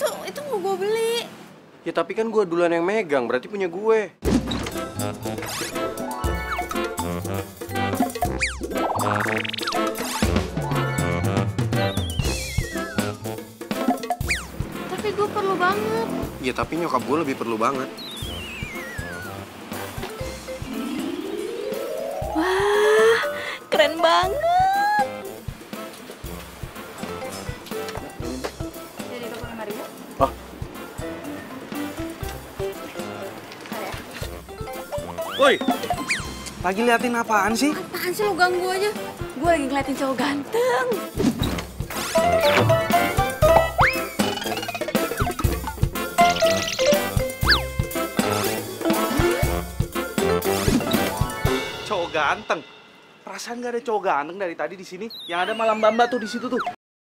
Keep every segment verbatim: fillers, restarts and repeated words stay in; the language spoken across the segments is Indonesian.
itu itu mau gue beli. Ya tapi kan gue duluan yang megang, berarti punya gue. Tapi gue perlu banget. Ya tapi nyokap gue lebih perlu banget. Wah, keren banget. Jadi dua puluh lima ribu. Oh. Woi, lagi liatin apaan sih? Apaan sih lo ganggu aja? Gue lagi ngeliatin cowok ganteng. Cowok ganteng. Perasaan gak ada cowok ganteng dari tadi di sini. Yang ada malam Bamba tuh di situ tuh.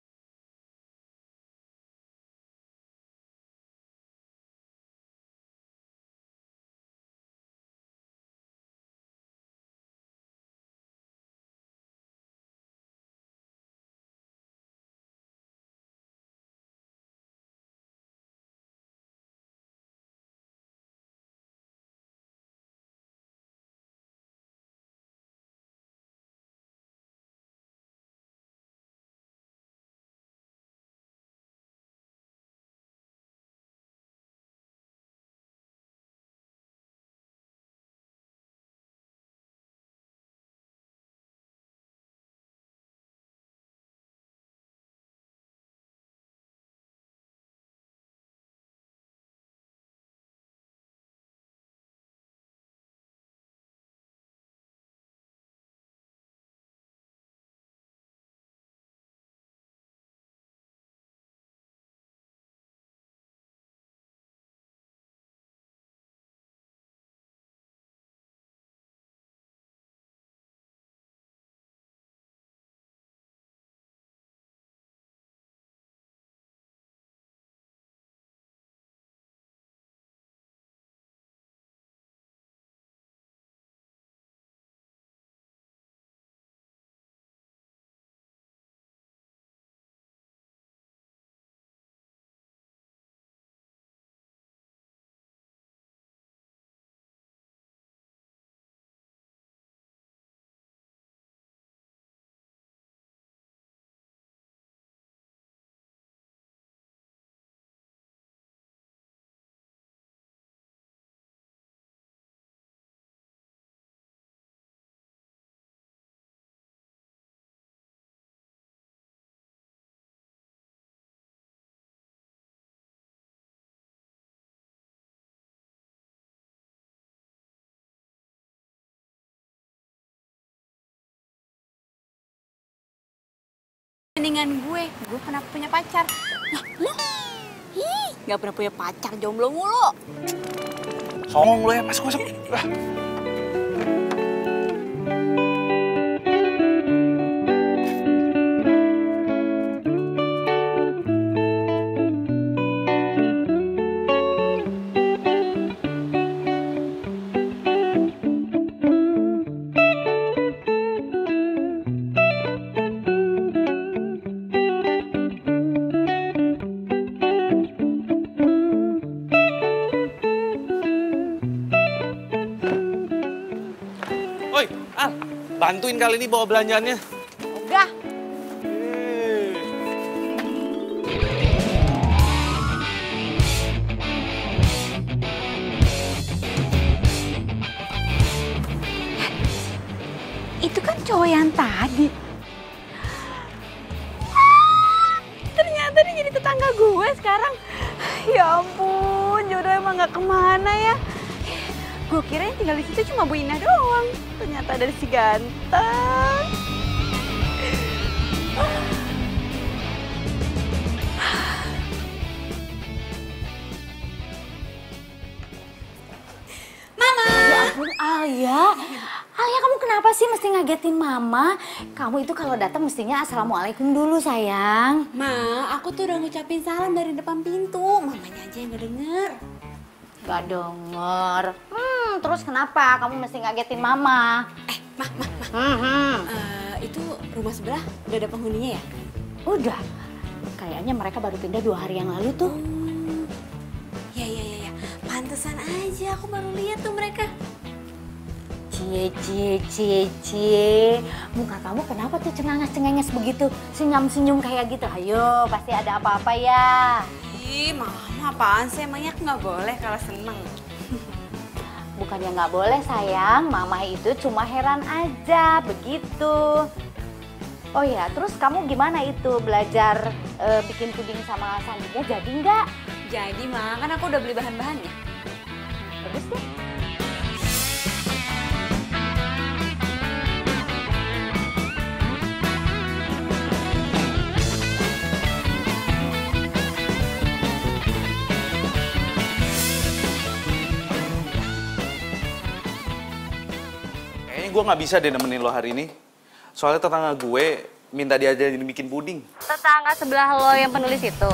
Mendingan gue, gue pernah punya pacar. Nah, lo? Ih, gak pernah punya pacar, jomblo mulu. Songong lo ya, masuk masuk. Ah. Woi, Al, bantuin kali ini bawa belanjaannya. Enggak. Itu kan cowok yang tadi. Ternyata dia jadi tetangga gue sekarang. Ya ampun, jodoh emang gak kemana ya. Gue kira yang tinggal di situ cuma Bu Ina doang. Ternyata ada si ganteng. Mama! Ya ampun, Alia. Alia, kamu kenapa sih mesti ngagetin Mama? Kamu itu kalau datang mestinya assalamualaikum dulu, sayang. Ma, aku tuh udah ngucapin salam dari depan pintu. Mamanya aja yang gak denger. Gak denger. Hmm, terus kenapa kamu mesti ngagetin Mama? Eh, Ma, Ma, Ma. Hmm, hmm. Uh, itu rumah sebelah udah ada penghuninya ya? Udah. Kayaknya mereka baru pindah dua hari yang lalu tuh. aja, aku baru lihat tuh mereka. Cie, cie, cie, cie. Muka kamu kenapa tuh cengenges-cengenges begitu? Senyum-senyum kayak gitu. Ayo, pasti ada apa-apa ya. Ih, mama apaan sih? Emangnya aku nggak boleh kalau seneng? Bukannya nggak boleh sayang, mama itu cuma heran aja, begitu. Oh ya, terus kamu gimana itu belajar e, bikin puding sama Sandinya, jadi nggak? Jadi mah, kan aku udah beli bahan-bahannya. Bagus deh. Kayaknya gue nggak bisa deh nemenin lo hari ini. Soalnya tetangga gue minta diajarin bikin puding. Tetangga sebelah lo yang penulis itu?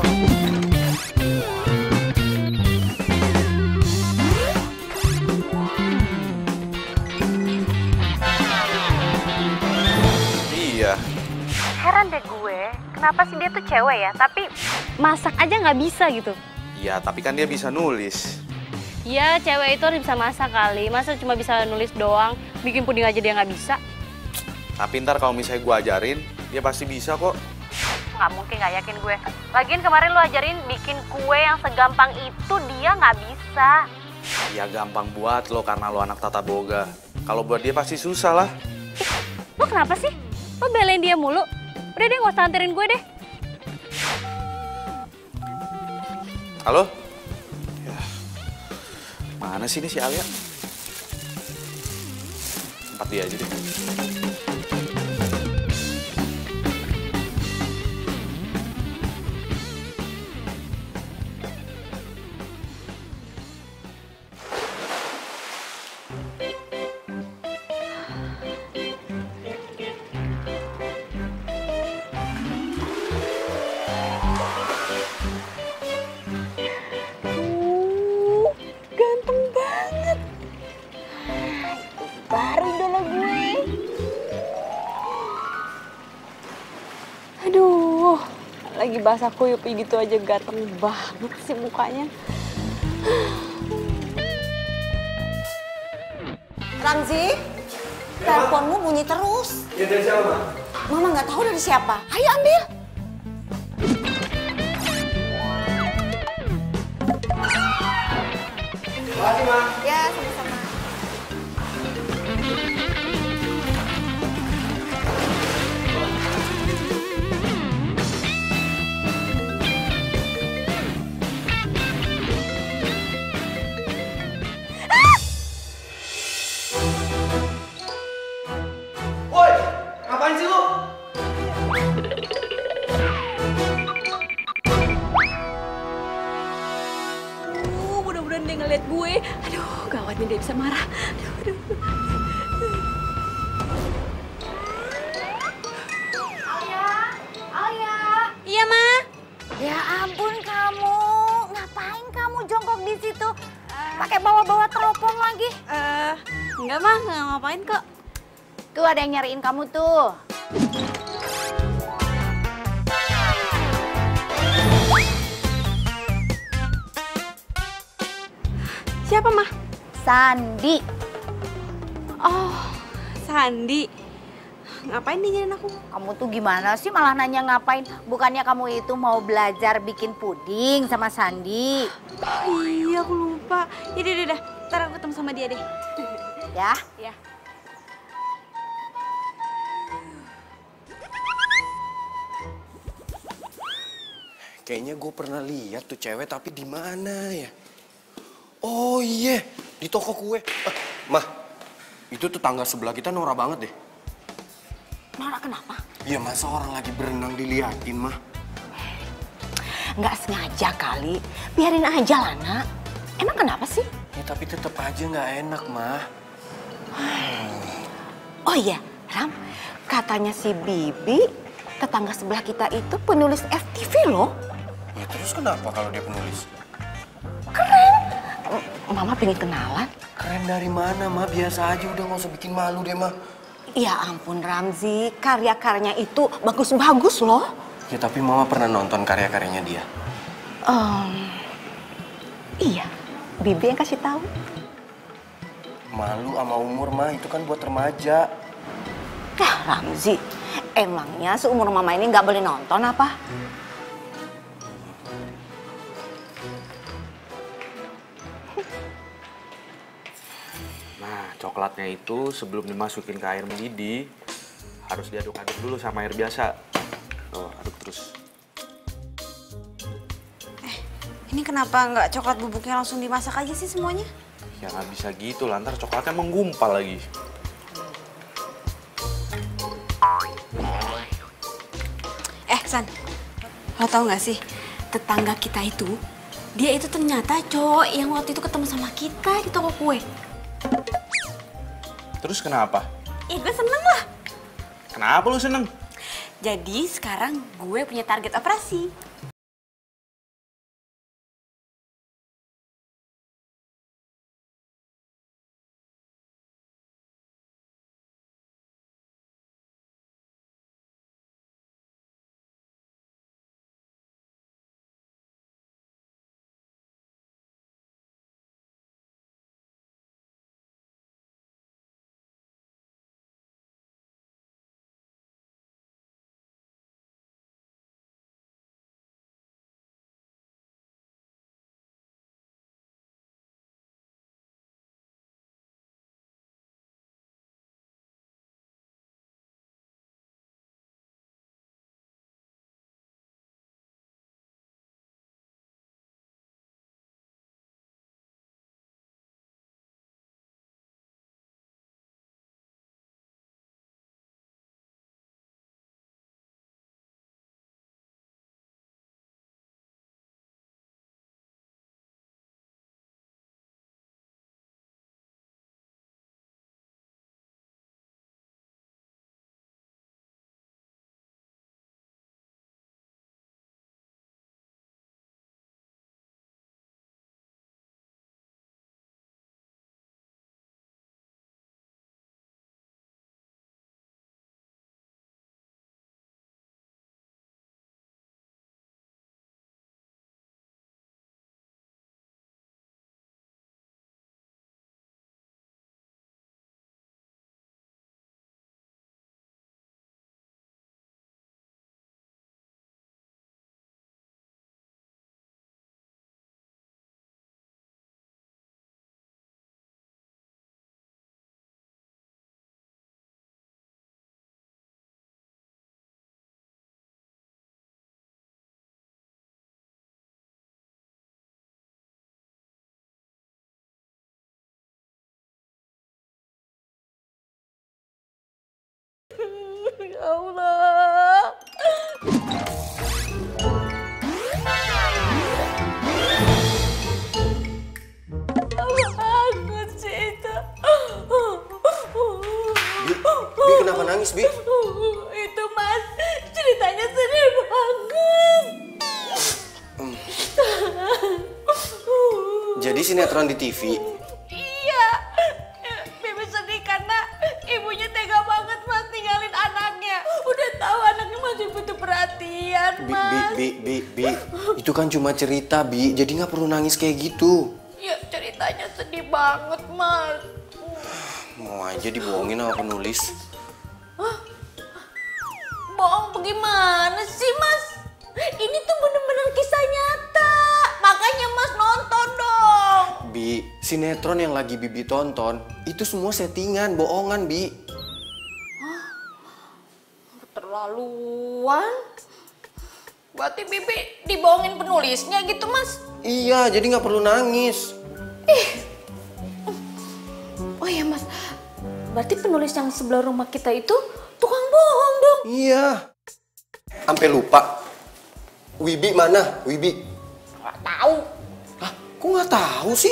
Iya. Heran deh gue, kenapa sih dia tuh cewek ya, tapi masak aja nggak bisa gitu. Iya, tapi kan dia bisa nulis. Ya, cewek itu harus bisa masak kali, masa cuma bisa nulis doang, bikin puding aja dia nggak bisa. Tapi ntar kalau misalnya gue ajarin, dia pasti bisa kok. Nggak mungkin, nggak yakin gue. Lagian kemarin lo ajarin bikin kue yang segampang itu, dia nggak bisa. Ya gampang buat lo karena lo anak tata boga. Kalau buat dia pasti susah lah. Lo kenapa sih? Lo belain dia mulu? Udah deh, nggak usah anterin gue deh. Halo? Ya. Mana sih ini si Alia? Tempat dia aja deh. Ganteng banget. Baru idola gue. Aduh, lagi basah kuyup gitu aja ganteng banget sih mukanya. Ramzi, teleponmu bunyi terus. Ya dari siapa, Ma? Mama nggak tahu dari siapa. Ayo ambil. Makasih, Ma. Ya, sama-sama. Woi, ngapain sih lu? Aduh, mudah-mudahan dia ngeliat gue. Aduh, gawatnya dia bisa marah. Aduh, aduh. Alia, Alia. Iya, Ma. Ya ampun kamu, ngapain kamu jongkok di situ? Pakai bawa-bawa teropong lagi. Eh, enggak, Ma. Nggak ngapain kok. Tuh ada yang nyariin kamu tuh. Siapa, Ma? Sandi. Oh, Sandi. Ngapain dia nyariin aku? Kamu tuh gimana sih malah nanya ngapain? Bukannya kamu itu mau belajar bikin puding sama Sandi? Oh, iya, aku lupa. Ya udah, udah, ntar aku ketemu sama dia deh. Ya? Ya. Kayaknya gue pernah lihat tuh cewek, tapi di mana ya? Oh iya, di toko kue. Eh, Mah, itu tuh tangga sebelah kita norak banget deh. Nora kenapa? Iya, masa orang lagi berenang diliatin, Mah? Nggak sengaja kali. Biarin aja lah, Nak. Emang kenapa sih? Ya tapi tetap aja nggak enak, Mah. Oh iya, Ram. Katanya si Bibi, tetangga sebelah kita itu penulis F T V loh. Ya terus kenapa kalau dia penulis? Keren. Mama pengen kenalan. Keren dari mana, Mah? Biasa aja, udah nggak usah bikin malu deh, Mah. Ya ampun Ramzi, karya-karyanya itu bagus-bagus loh. Ya tapi Mama pernah nonton karya-karyanya dia. Um, iya, Bibi yang kasih tahu. Malu sama umur mah, itu kan buat remaja. Kah Ramzi, emangnya seumur mama ini nggak boleh nonton apa? Nah, coklatnya itu sebelum dimasukin ke air mendidih, harus diaduk-aduk dulu sama air biasa. Tuh, aduk terus. Ini kenapa nggak coklat bubuknya langsung dimasak aja sih semuanya? Ya nggak bisa gitu lah, ntar coklatnya menggumpal lagi. Eh, San, lo tau nggak sih, tetangga kita itu, dia itu ternyata cowok yang waktu itu ketemu sama kita di toko kue. Terus kenapa? Ih, gue seneng lah. Kenapa lu seneng? Jadi sekarang gue punya target operasi. Ya Allah. Bangun sih itu. Bi, Bi kenapa nangis, Bi? Itu Mas, ceritanya sedih banget. Jadi sinetron di T V? Iya, Bibi sedih karena ibunya tega banget Mas tinggalin anaknya. Udah tahu anaknya masih butuh perhatian, Bi, Bi, Mas. Bi, Bi, Bi. Itu kan cuma cerita, Bi. Jadi nggak perlu nangis kayak gitu. Ya ceritanya sedih banget, Mas. Mau aja dibohongin sama penulis. Bohong bagaimana sih, Mas? Ini tuh bener-bener kisah nyata. Makanya Mas nonton dong. Bi, sinetron yang lagi Bibi tonton, itu semua settingan, bohongan, Bi. Keterlaluan. Berarti Bibi dibohongin penulisnya gitu, Mas? Iya, jadi nggak perlu nangis. Oh iya, Mas. Berarti penulis yang sebelah rumah kita itu tukang bohong dong. Iya. Sampai lupa. Wibi mana? Wibi? Gak tahu. Hah? Kok nggak tahu sih?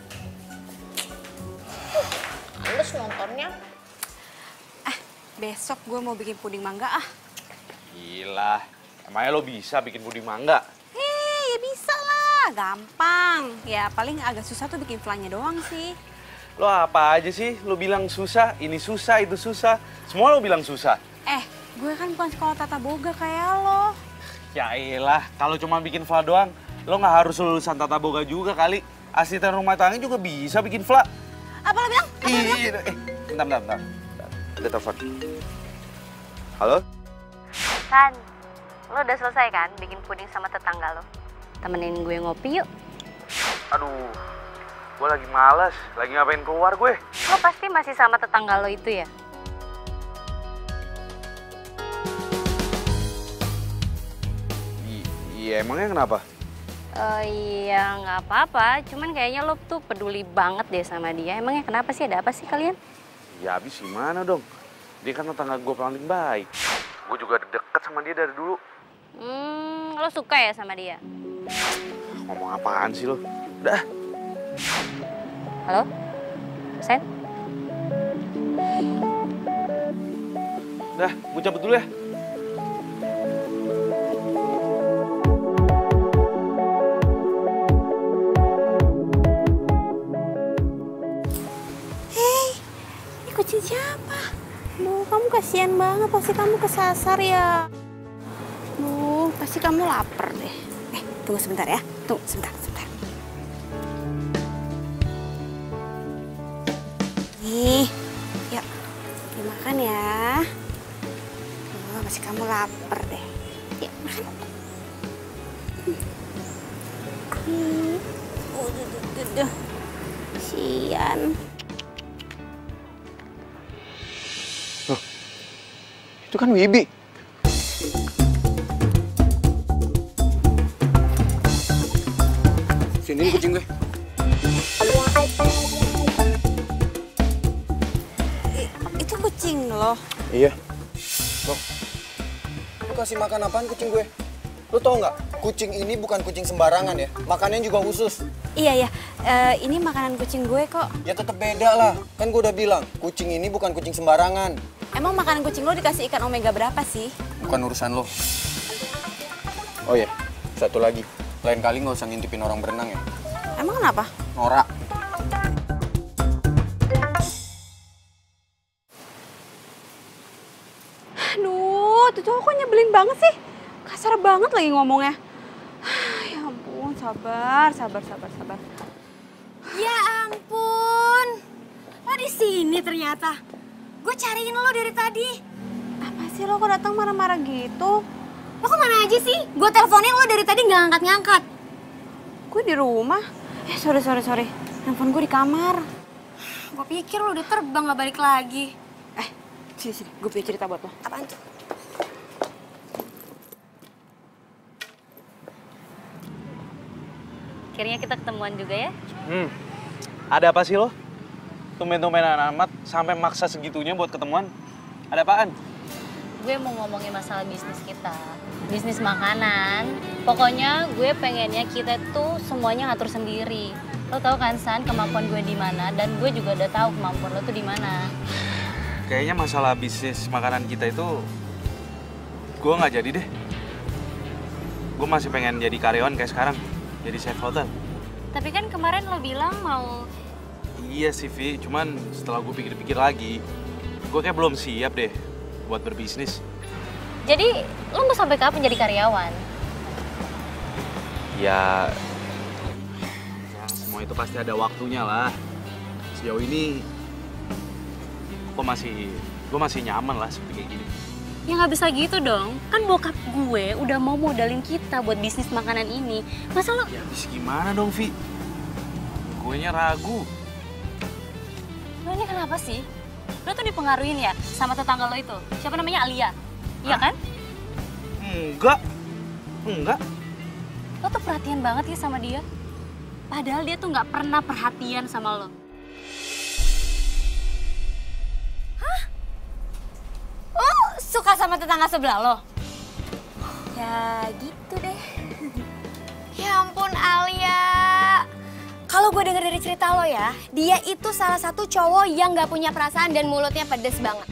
Males nontonnya. Eh, besok gue mau bikin puding mangga ah. Gila, emangnya lo bisa bikin puding mangga? Eh, ya bisa lah. Gampang. Ya paling agak susah tuh bikin flannya doang sih. Lo apa aja sih? Lo bilang susah, ini susah, itu susah. Semua lo bilang susah. Eh, gue kan bukan sekolah tata boga kayak lo. Ya elah, kalau cuma bikin fla doang, lo nggak harus lulusan tata boga juga kali. Asisten rumah tangga juga bisa bikin fla. Apa lo bilang? Apa lo bilang? Iya, eh, bentar, bentar, bentar. Ada telepon. Halo? San, lo udah selesai kan bikin puding sama tetangga lo? Temenin gue ngopi yuk. Aduh, gue lagi malas. Lagi ngapain keluar gue? Lo pasti masih sama tetangga lo itu ya? Iya, emangnya kenapa? Oh iya, nggak apa-apa. Cuman kayaknya lo tuh peduli banget deh sama dia. Emangnya kenapa sih? Ada apa sih kalian? Ya habis gimana dong? Dia kan tetangga gue paling baik. Gue juga deket sama dia dari dulu. Hmm, lo suka ya sama dia? Ngomong apaan sih lo? Udah. Halo? Sen? Udah, gue cabut dulu ya. Kucing siapa? Duh, kamu kasihan banget, pasti kamu kesasar ya. Duh, pasti kamu lapar deh. Eh, tunggu sebentar ya. Tunggu sebentar, sebentar. Nih, yuk. Dimakan ya. Duh, pasti kamu lapar deh. Yuk, makan. Hmm. Oh, duh, duh, duh, duh. Kasihan. Itu kan Wibi. Sini kucing gue. I- itu kucing loh. Iya. Loh, lu kasih makan apaan kucing gue? Lu tau nggak? Kucing ini bukan kucing sembarangan ya. Makannya juga khusus. Iya, iya. Eh, ini makanan kucing gue kok. Ya tetep beda lah. Kan gue udah bilang, kucing ini bukan kucing sembarangan. Emang makanan kucing lo dikasih ikan omega berapa sih? Bukan urusan lo. Oh iya, satu lagi. Lain kali nggak usah ngintipin orang berenang ya. Emang kenapa? Norak. Aduh, tuh cowok kok nyebelin banget sih. Kasar banget lagi ngomongnya. Ya ampun, sabar, sabar, sabar, sabar. Ya ampun, lo di sini ternyata. Gue cariin lo dari tadi. Apa sih lo kok datang marah-marah gitu? Lo kemana aja sih? Gue teleponin lo dari tadi nggak ngangkat-ngangkat. Gue di rumah. Eh, sorry, sorry, sorry. Handphone gue di kamar. Gue pikir lo udah terbang nggak balik lagi. Eh, sini, sini. Gue punya cerita buat lo. Apaan tuh? Akhirnya kita ketemuan juga ya? Hmm, ada apa sih lo? Tumben-tumbenan amat sampai maksa segitunya buat ketemuan. Ada apaan? Gue mau ngomongin masalah bisnis kita. Bisnis makanan. Pokoknya gue pengennya kita tuh semuanya ngatur sendiri. Lo tau kan San kemampuan gue di mana dan gue juga udah tahu kemampuan lo tuh di mana. Kayaknya masalah bisnis makanan kita itu gue nggak jadi deh. Gue masih pengen jadi karyawan kayak sekarang, jadi chef hotel. Tapi kan kemarin lo bilang mau... Iya sih Vi, cuman setelah gue pikir-pikir lagi, gue kayak belum siap deh buat berbisnis. Jadi lo mau sampai kapan jadi karyawan? Ya, ya semua itu pasti ada waktunya lah. Sejauh ini, gue masih, gue masih nyaman lah seperti kayak gini. Ya nggak bisa gitu dong. Kan bokap gue udah mau modalin kita buat bisnis makanan ini. Masa lo... Ya habis gimana dong Vi? Gue nya ragu. Lo ini kenapa sih? Lo tuh dipengaruhin ya sama tetangga lo itu? Siapa namanya Alia? Iya kan? Enggak, enggak. Lo tuh perhatian banget ya sama dia. Padahal dia tuh nggak pernah perhatian sama lo. Hah? Lo suka sama tetangga sebelah lo? Ya gitu deh. Ya ampun Alia. Kalau gue denger dari cerita lo ya, dia itu salah satu cowok yang gak punya perasaan dan mulutnya pedes banget.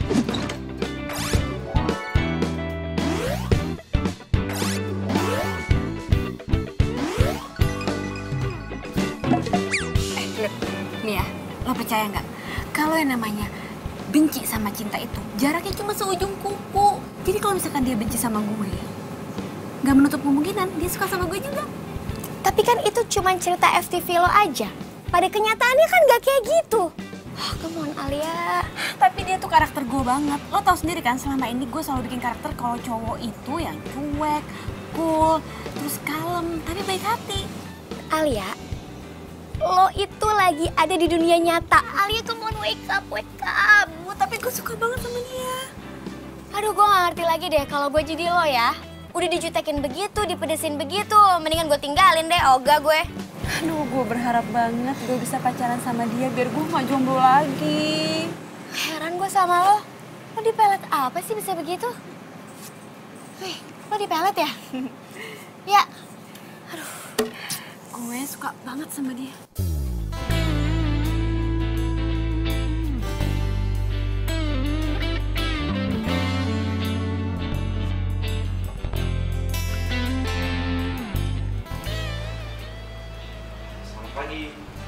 Eh, Lip, nih ya, lo percaya nggak? Kalau yang namanya benci sama cinta itu, jaraknya cuma seujung kuku. Jadi kalau misalkan dia benci sama gue, nggak menutup kemungkinan dia suka sama gue juga. Tapi kan itu cuma cerita F T V lo aja. Pada kenyataannya kan gak kayak gitu. Oh, come on Alia. Tapi dia tuh karakter gue banget. Lo tau sendiri kan selama ini gue selalu bikin karakter kalau cowok itu yang cuek, cool, terus kalem, tapi baik hati. Alia, lo itu lagi ada di dunia nyata. Alia, come on, wake up, wake up. Tapi gue suka banget sama dia. Aduh, gue gak ngerti lagi deh kalau gue jadi lo ya. Udah dijutekin begitu, dipedesin begitu. Mendingan gue tinggalin deh, ogah gue. Aduh, gue berharap banget gue bisa pacaran sama dia biar gue gak jomblo lagi. Heran gue sama lo. Lo dipelet apa sih bisa begitu? Wih, lo dipelet ya? Ya. Aduh. Gue suka banget sama dia. Selamat pagi.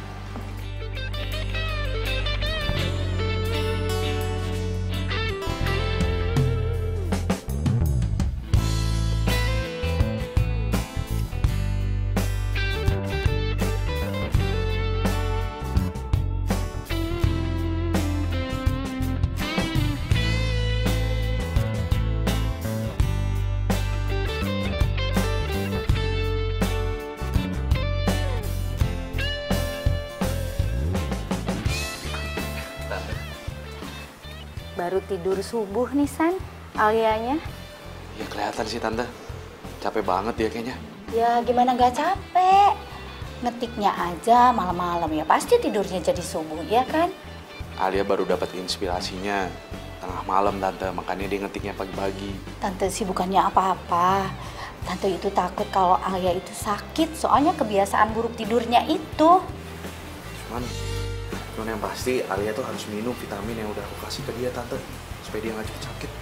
Baru tidur subuh nih San, Alianya. Ya kelihatan sih Tante. Capek banget dia kayaknya. Ya gimana gak capek? Ngetiknya aja malam-malam ya pasti tidurnya jadi subuh, ya kan? Alia baru dapat inspirasinya tengah malam Tante, makanya dia ngetiknya pagi-pagi. Tante sih bukannya apa-apa. Tante itu takut kalau Alia itu sakit, soalnya kebiasaan buruk tidurnya itu. Cuman, cuman yang pasti Alia tuh harus minum vitamin yang udah aku kasih ke dia Tante, supaya dia nggak cepet sakit.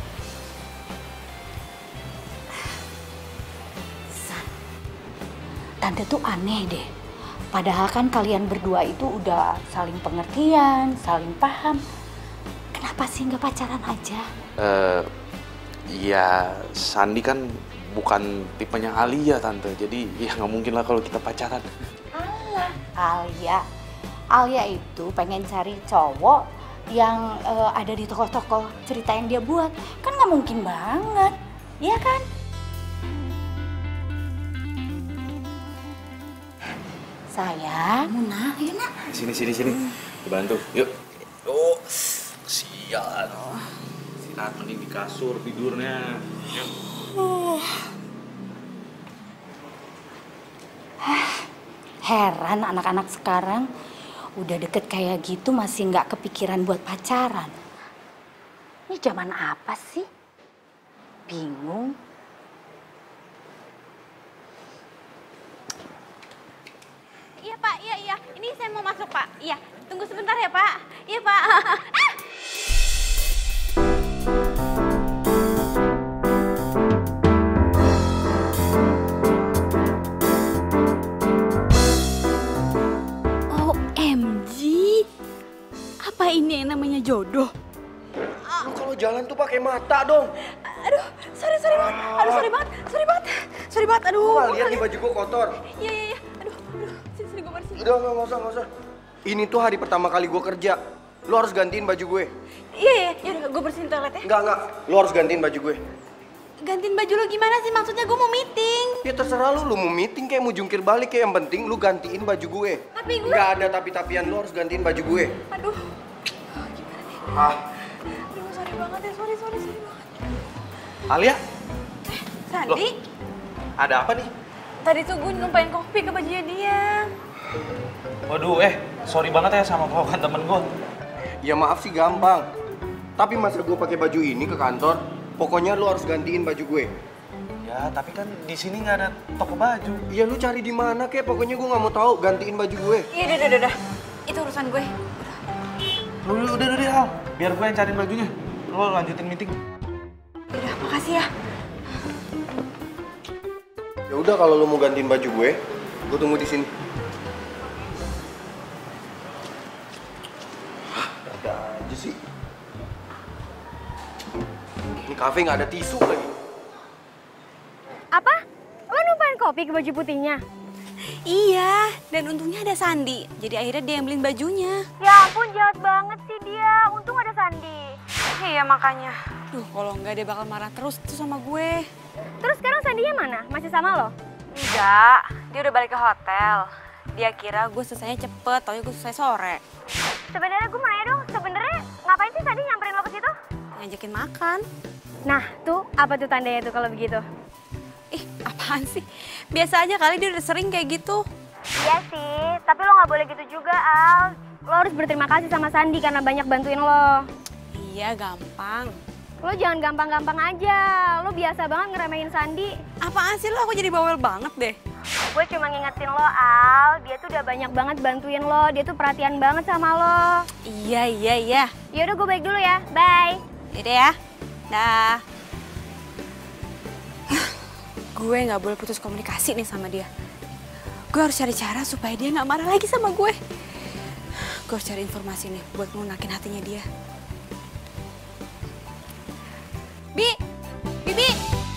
San, Tante tuh aneh deh. Padahal kan kalian berdua itu udah saling pengertian, saling paham. Kenapa sih nggak pacaran aja? Eh, ya Sandi kan bukan tipenya Alia Tante, jadi ya nggak mungkin lah kalau kita pacaran. Alah, Alia. Alia itu pengen cari cowok yang uh, ada di tokoh-tokoh cerita yang dia buat. Kan nggak mungkin banget, iya kan? Sayang, Muna, ayo nak. Sini, sini, sini. Dibantu, yuk. Oh, sial. Istirahat mending di kasur tidurnya. Yuk. Heran anak-anak sekarang udah deket kayak gitu masih nggak kepikiran buat pacaran. Ini zaman apa sih? Bingung. Iya Pak, iya iya. Ini saya mau masuk Pak. Iya, tunggu sebentar ya Pak. Iya Pak. O M G, apa ini yang namanya jodoh? Lu kalau jalan tuh pakai mata dong. Aduh, sorry sorry banget. Aduh sorry banget, sorry banget, sorry banget. Aduh. Lu nggak lihat nih baju gua kotor. Iya iya iya. Aduh, aduh. Sini sini gue bersihin. Udah nggak usah nggak usah. Ini tuh hari pertama kali gua kerja. Lu harus gantiin baju gue. Iya iya. Yaudah gue bersihin toilet ya. Enggak enggak. Lu harus gantiin baju gue. Gantiin baju lo gimana sih? Maksudnya gue mau meeting. Ya terserah lu. Lu mau meeting kayak mau jungkir balik kayak yang penting lu gantiin baju gue. Tapi gue. Nggak ada tapi-tapian. Lu harus gantiin baju gue. Aduh. Gimana nih? Ah. Aduh sorry banget ya. Sorry sorry sorry banget. Alia, Sandi. Loh. Ada apa nih? Tadi tuh gue numpain kopi ke bajunya dia. Waduh, eh, sorry banget ya sama kawan temen gue. Ya maaf sih gampang. Tapi masa gue pakai baju ini ke kantor? Pokoknya lu harus gantiin baju gue. Ya, tapi kan di sini nggak ada toko baju. Ya lu cari di mana kek? Pokoknya gue nggak mau tahu. Gantiin baju gue. Iya udah udah udah. Itu urusan gue. Lu udah, udah, udah, Al. Biar gue yang cariin bajunya. Lu lanjutin meeting. Udah makasih ya. Ya udah kalau lu mau gantiin baju gue, gue tunggu di sini. Hah, ada aja sih. Ini kafe nggak ada tisu lagi. Apa? Lo numpain kopi ke baju putihnya? Iya, dan untungnya ada Sandi. Jadi akhirnya dia yang beliin bajunya. Ya ampun, jahat banget sih dia. Untung ada Sandi. Iya makanya. Duh, kalau enggak dia bakal marah terus tuh sama gue. Terus sekarang Sandinya mana? Masih sama lo? Enggak, dia udah balik ke hotel. Dia kira gue selesainya cepet, taunya gue selesai sore. Sebenarnya gue mau nanya dong, sebenarnya ngapain sih Sandi nyamperin lo ke situ? Ngajakin makan. Nah, tuh apa tuh tandanya tuh kalau begitu? Ih, apaan sih? Biasa aja kali, dia udah sering kayak gitu. Iya sih, tapi lo nggak boleh gitu juga, Al. Lo harus berterima kasih sama Sandi karena banyak bantuin lo. Iya, gampang. Lo jangan gampang-gampang aja. Lo biasa banget ngeremehin Sandi. Apaan sih lo? Aku jadi bawel banget deh. Gue cuma ngingetin lo, Al. Dia tuh udah banyak banget bantuin lo. Dia tuh perhatian banget sama lo. Iya, iya, iya. Yaudah, gue balik dulu ya. Bye. Yaudah ya. Dah. Gue nggak boleh putus komunikasi nih sama dia. Gue harus cari cara supaya dia nggak marah lagi sama gue. Gue harus cari informasi nih buat melunakin hatinya dia. Bi, Bibi.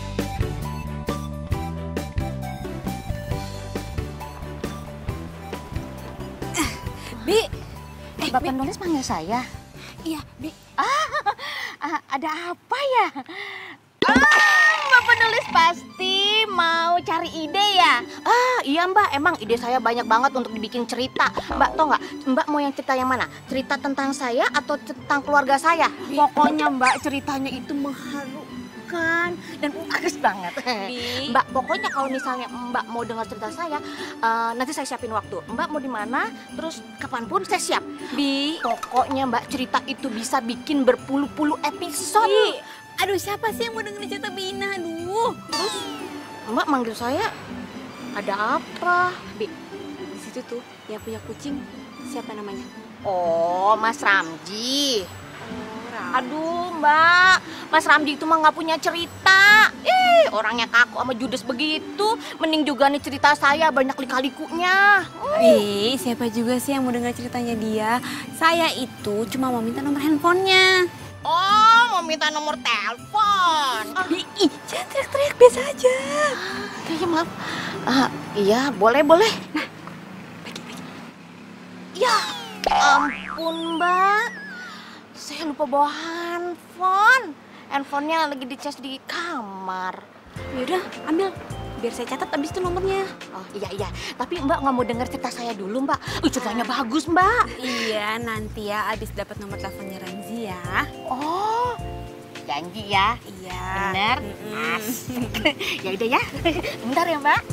Bi. Eh, Bapak penulis panggil saya. Iya, Bi. Ah, ada apa ya? Ah, Mbak penulis pasti mau cari ide ya? Ah, iya Mbak, emang ide saya banyak banget untuk dibikin cerita. Mbak, tau nggak? Mbak mau yang cerita yang mana? Cerita tentang saya atau tentang keluarga saya? Pokoknya Mbak ceritanya itu mengharukan dan bagus banget. Bi. Mbak, pokoknya kalau misalnya Mbak mau dengar cerita saya, eh, nanti saya siapin waktu. Mbak mau di mana? Terus kapanpun saya siap. Bi. Pokoknya Mbak cerita itu bisa bikin berpuluh-puluh episode. Bi. Aduh, siapa sih yang mau dengerin cerita Bina? Aduh. Terus Mbak manggil saya, ada apa? Bi. Di situ tuh yang punya kucing, siapa namanya? Oh, Mas Ramji. Oh, Aduh Mbak, Mas Ramji itu mah nggak punya cerita. Ih, orangnya kaku sama judes begitu. Mending juga nih cerita saya banyak lika-likunya. Bi, siapa juga sih yang mau dengar ceritanya dia? Saya itu cuma mau minta nomor handphonenya. Oh, mau minta nomor telepon. Bi, ih, jangan teriak-teriak, biasa aja. Iya maaf. Ah, iya, boleh boleh. Nah, bagi-bagi. Ya ampun Mbak, saya lupa bawa handphone. Handphonenya lagi dicas di kamar. Yaudah, ambil. Biar saya catat abis itu nomornya. Oh iya iya, tapi Mbak nggak mau denger cerita saya dulu Mbak. Uh, ceritanya bagus Mbak. Iya, nanti ya abis dapat nomor teleponnya Ramzi ya. Oh, janji ya. Iya. Bener. Mm-mm. Asik. Ya udah ya. Bentar ya Mbak.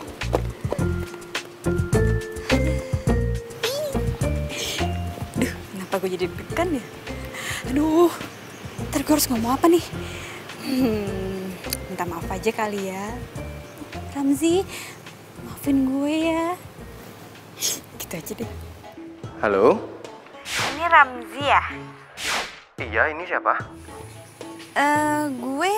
Duh, kenapa gue jadi deg-degan ya? Aduh, ntar gue harus ngomong apa nih? Hmm, minta maaf aja kali ya. Ramzi, maafin gue ya. Gitu aja deh. Halo? Ini Ramzi ya? Iya, ini siapa? Eh, gue...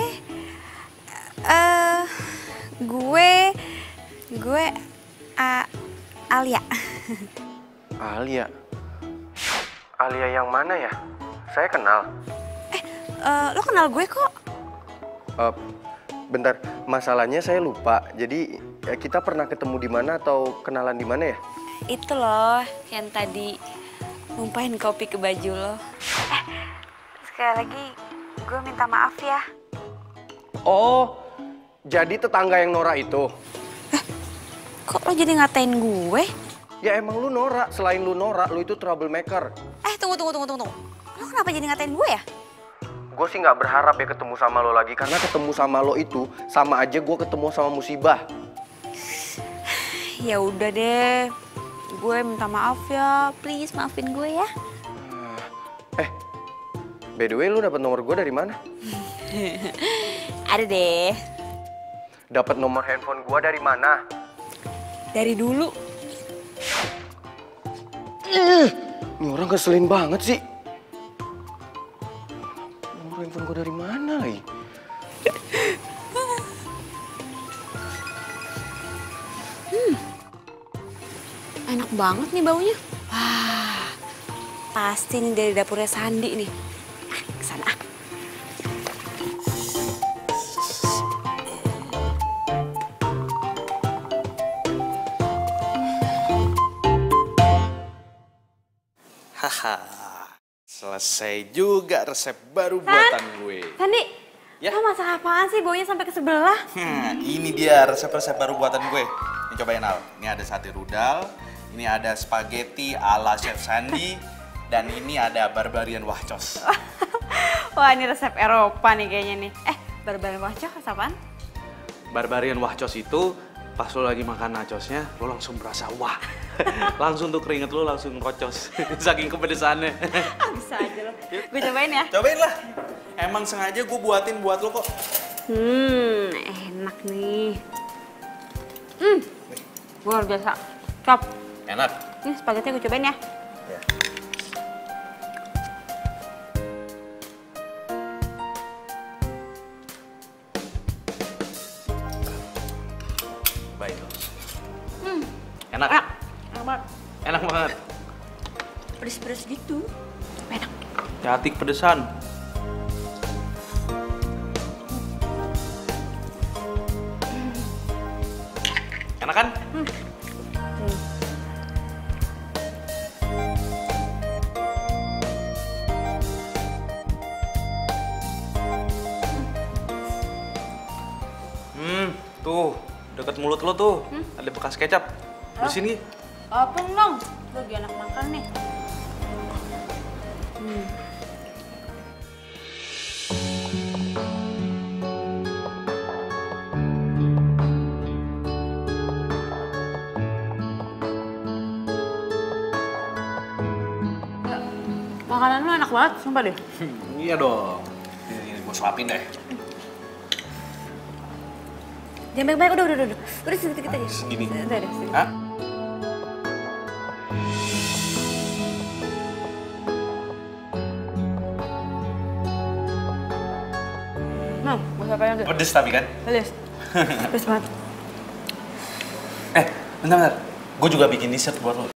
Eh, gue... Gue... A- Alia. Alia. Alia yang mana ya? Saya kenal. Eh, lo kenal gue kok? Eh, bentar, masalahnya saya lupa. Jadi ya kita pernah ketemu di mana atau kenalan di mana ya? Itu loh, yang tadi numpahin kopi ke baju lo. Eh, sekali lagi gue minta maaf ya. Oh, jadi tetangga yang Nora itu? Kok lo jadi ngatain gue? Ya emang lu Nora, selain lu Nora, lu itu troublemaker. Eh, tunggu, tunggu, tunggu, tunggu. Lo kenapa jadi ngatain gue ya? Gue sih nggak berharap ya ketemu sama lo lagi, karena ketemu sama lo itu sama aja gue ketemu sama musibah. Ya udah deh, gue minta maaf ya. Please maafin gue ya. Eh, by the way, lu dapet nomor gue dari mana? Ada deh. Dapat nomor handphone gue dari mana? Dari dulu. Ih, ini orang ngeselin banget sih. Nomor handphone gue dari mana lagi? Hmm, enak banget nih baunya. Wah, pasti nih dari dapurnya Sandi nih. Ah, kesana ah. Selesai juga resep baru buatan gue. Sandi, Ya. lo masak apaan sih baunya sampai ke sebelah? Hmm, ini dia resep-resep baru buatan gue. Ini cobain Al. Ini ada sate rudal, ini ada spaghetti ala Chef Sandi, dan ini ada barbarian wahcos. Wah, ini resep Eropa nih kayaknya nih. Eh, barbarian wahcos apaan? Barbarian wahcos itu pas lo lagi makan nachosnya, lo langsung berasa wah. Langsung tuh keringet lo langsung kocos. Saking kepedesannya. Ah, bisa aja lo. Gue cobain ya. Cobain lah. Emang sengaja gue buatin buat lo kok. Hmm, enak nih. Hmm, luar biasa. Cop. Enak. Ini spaghetti gue cobain ya. Ya. Baik. Hmm, Enak. enak. Enak banget. Enak banget. Pedes-pedes gitu. Enak. Hati pedesan. Enak kan? Hmm. Hmm, tuh deket mulut lo tuh ada bekas kecap. Bersihin nih. Apa dong? Lagi enak makan nih. Hmm. Ya, makanan lu enak banget, sumpah deh. Iya dong. Ini, ini gue suapin deh. Jangan banyak-banyak, udah, udah, udah. Udah sedikit aja. Segini. Udah, udah, sedikit. Hah? Nah, gue siapain dulu. Pedes tapi kan? Pedes. Pedes banget. Eh, bentar, bentar. Gue juga bikin dessert buat lo.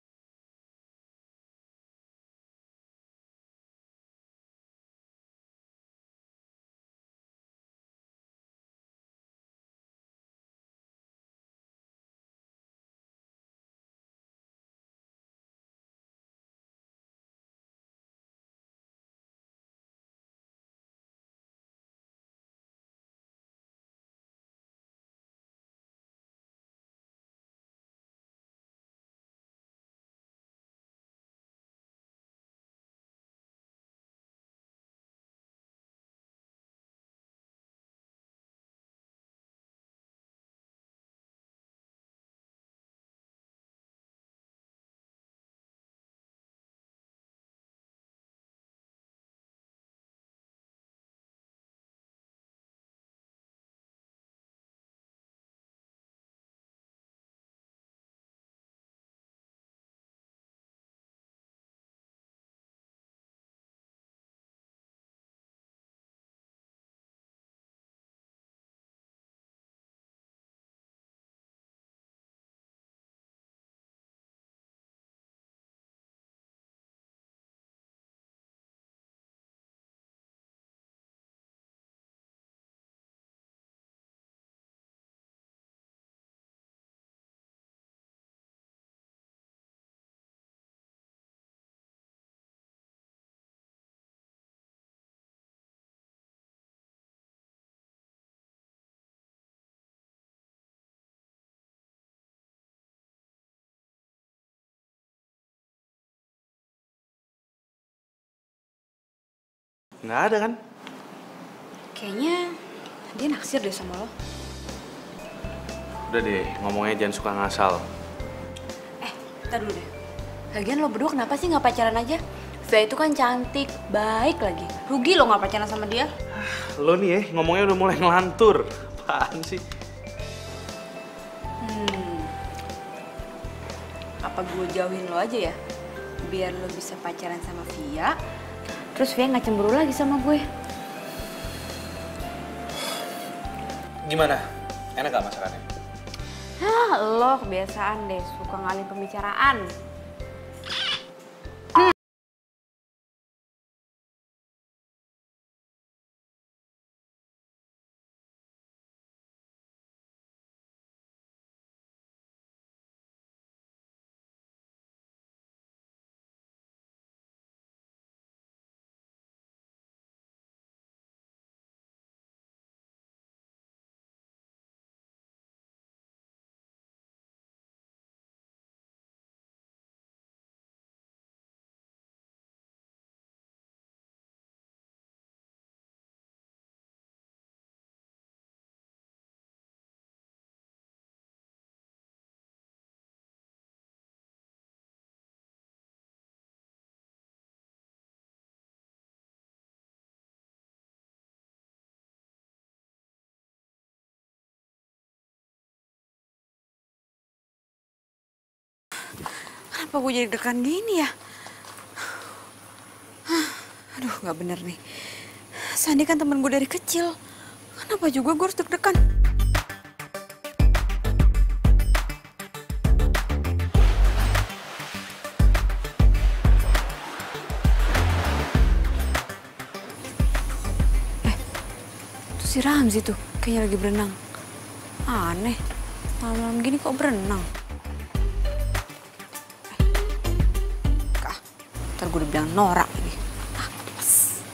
Nggak ada kan? Kayaknya dia naksir deh sama lo. Udah deh, ngomongnya jangan suka ngasal. Eh, ntar dulu deh. Lagian lo berdua kenapa sih nggak pacaran aja? Via itu kan cantik, baik lagi. Rugi lo nggak pacaran sama dia. Lo nih ya, ngomongnya udah mulai ngelantur. Apaan sih? Hmm. Apa gue jauhin lo aja ya? Biar lo bisa pacaran sama Via. Terus Via nggak cemburu lagi sama gue. Gimana? Enak gak masakannya? Hah, lo kebiasaan deh, suka ngalih pembicaraan. Kenapa gue jadi deg-degan gini ya? Aduh, nggak bener nih. Sandi kan temen gue dari kecil. Kenapa juga gue harus deg-degan? Eh, itu si Ramzi tuh kayaknya lagi berenang. Aneh, malam-malam gini kok berenang? Eh, kah, ntar gue udah bilang norak lagi. Ah, pas.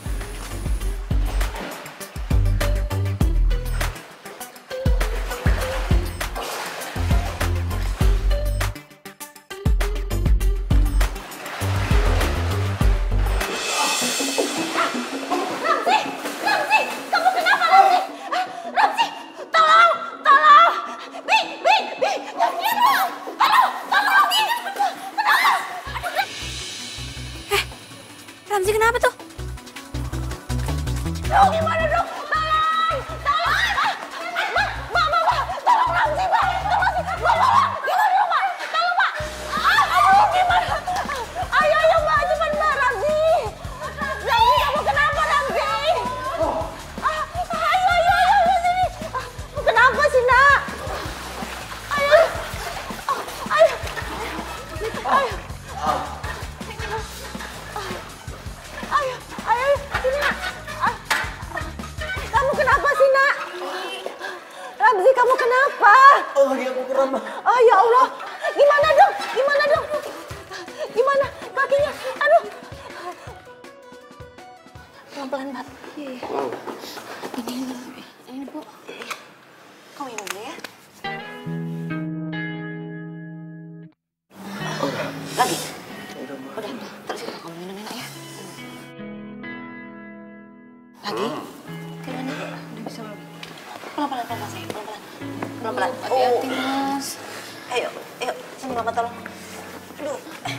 Ramzi kenapa tuh? Duh, gimana dong? Tolong! Tolong! Mbak, mbak, mbak, mbak, tolong Ramzi, mbak! Tolong, mbak, mbak, mbak! Gimana dong, mbak? Tolong, mbak! Aduh, gimana? Ayo, ayo, mbak, cepat, mbak, Ramzi! Ramzi, kamu kenapa, Ramzi? Ah, ayo, ayo, ayo, ayo, sini! Kenapa sih, nak? Ayo! Ayo! Ayo! Ayo, ayo, sini nak. Ah, kamu kenapa sih nak? Ramzi, kamu kenapa? Oh, iya aku kram. Oh ya Allah, gimana dong? Gimana dong? Gimana kakinya? Aduh. Pelan-pelan mbak. Iya, iya. Wow. Ini, ini, ini bu. Kamu minum dulu ya. Oh, Lagi? udah, Ma. Udah, udah. Terus kamu minum enak ya. Lagi? Gimana? Udah bisa belum? Pelan-pelan, pelan-pelan sayang, pelan-pelan. Pelan-pelan. Hati-hati, Mas. Ayo, ayo. Sini Mama tolong. Aduh.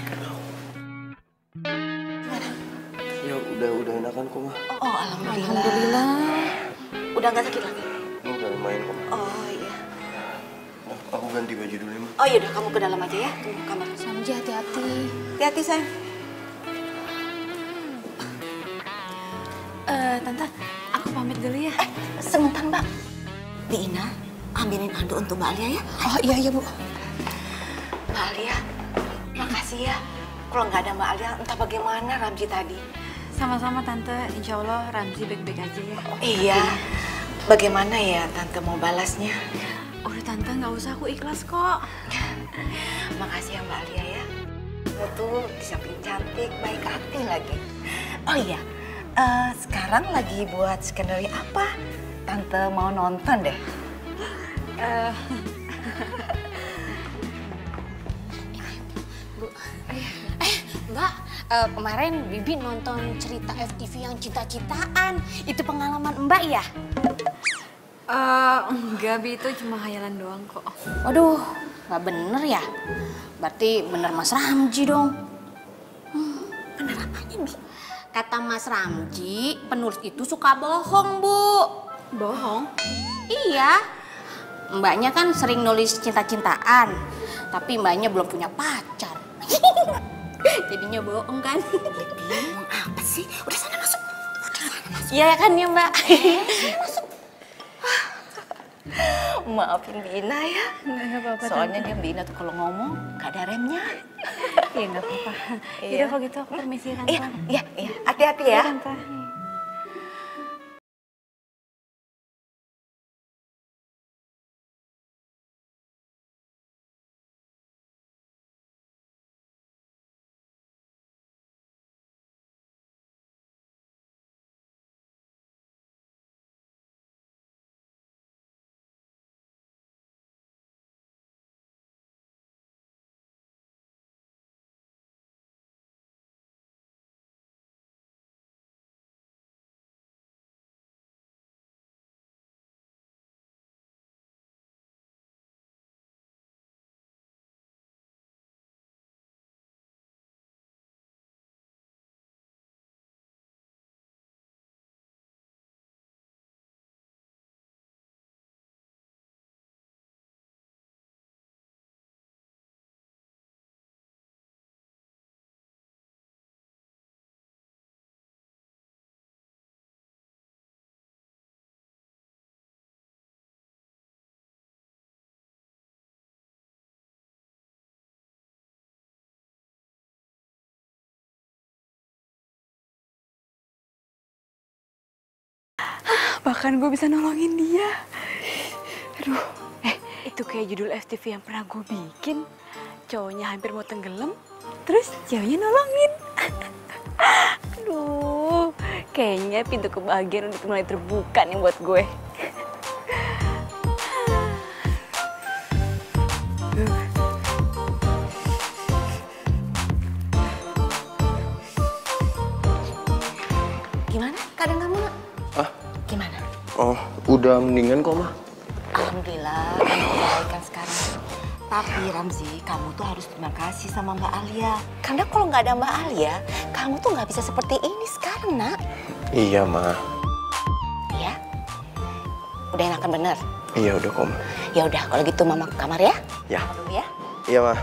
Gimana? Ya udah, udah enakan kok, Ma. Oh, alhamdulillah. Alhamdulillah. Udah nggak sakit lagi? Udah lumayan kok, Ma. Oh, iya. Nah, aku ganti baju dulu ya, Ma. Oh, yaudah. Kamu ke dalam aja ya. Tunggu kamar. Samji hati-hati. Hati-hati, sayang. Eh, Tante, aku pamit dulu ya. Eh, sebentar, Mbak. Di Ina, ambilin ando untuk Mbak Alia ya. Oh iya iya bu. Mbak Alia, makasih ya. Kalau nggak ada Mbak Alia, entah bagaimana Ramzi tadi. Sama-sama, Tante. Insya Allah Ramzi baik-baik aja ya. Iya. Bagaimana ya Tante mau balasnya? Udah, Tante, nggak usah. Aku ikhlas kok. Makasih ya Mbak Alia ya. Kamu tuh di samping cantik, baik hati lagi. Oh iya, eh, sekarang lagi buat skenario apa? Tante mau nonton deh. Eh, Mbak, eh, kemarin Bibi nonton cerita F T V yang cinta-cintaan. Itu pengalaman Mbak ya? eh, enggak, Bi, itu cuma khayalan doang kok. Waduh, nggak bener ya? Berarti bener Mas Ramji dong. Hmm, bener apanya, Bi? Kata Mas Ramji, penulis itu suka bohong, Bu. Bohong? Iya. Mbaknya kan sering nulis cinta-cintaan, tapi mbaknya belum punya pacar. Jadinya bohong kan? Bingung apa sih? Udah sana masuk. Udah sana masuk. Iya kan ya Mbak? Masuk. Maafin Bina ya. Nggak apa-apa. Soalnya dia Bina tuh kalau ngomong gak ada remnya. Iya nggak apa-apa. Iya. Yaudah kalau gitu aku permisi Tante. Iya, iya, iya. Hati-hati ya. Iya, Tante. Apakah gue bisa nolongin dia? Aduh, eh itu kayak judul F T V yang pernah gue bikin. Cowoknya hampir mau tenggelam, terus ceweknya nolongin. Aduh, kayaknya pintu kebahagiaan udah mulai terbuka nih buat gue. Gimana keadaan kamu, Nak? Hah? Gimana? Oh, udah mendingan kok, Ma. Alhamdulillah, kamu kebaikan sekarang. Tapi Ramzi, kamu tuh harus terima kasih sama Mbak Alia. Karena kalau nggak ada Mbak Alia, kamu tuh nggak bisa seperti ini sekarang, Nak. Iya, Ma. Iya? Udah enakan bener? Iya, udah kok, Ma. Ya udah, kalau gitu Mama ke kamar ya. Ya. Mama dulu ya. Iya, Ma.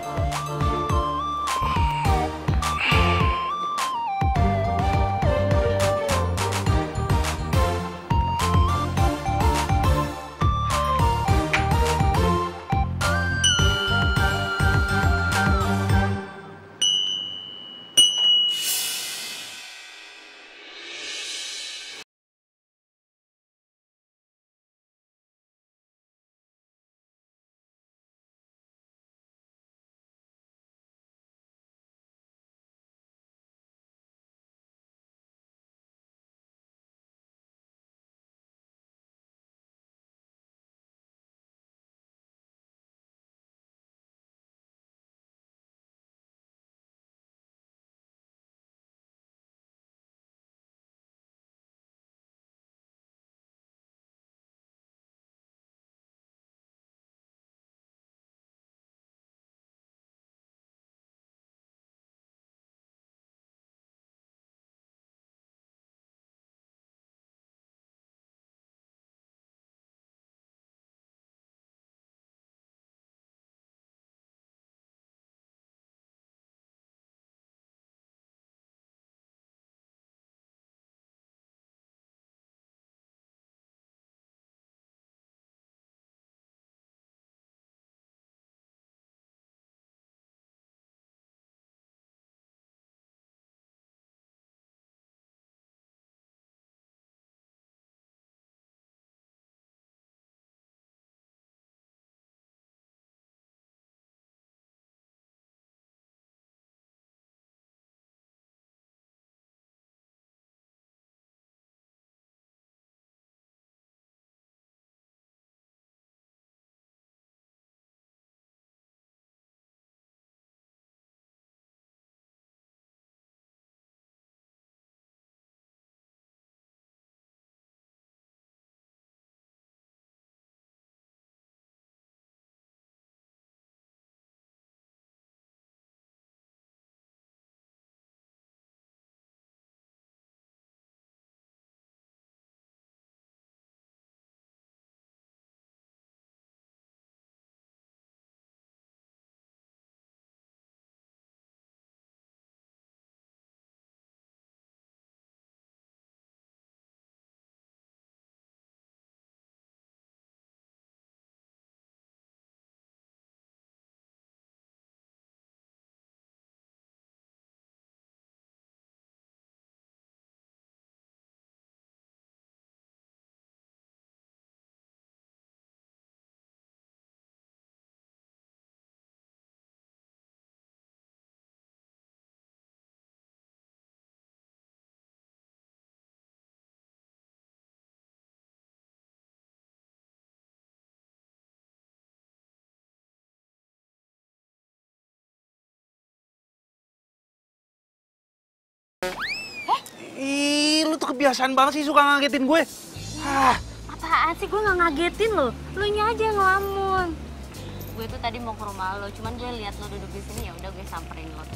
Ih, lu tuh kebiasaan banget sih suka ngagetin gue. Hah. Apaan sih, gue nggak ngagetin lo, lu nya aja yang ngelamun. Gue tuh tadi mau ke rumah lo, cuman gue lihat lo duduk di sini, ya udah gue samperin lo.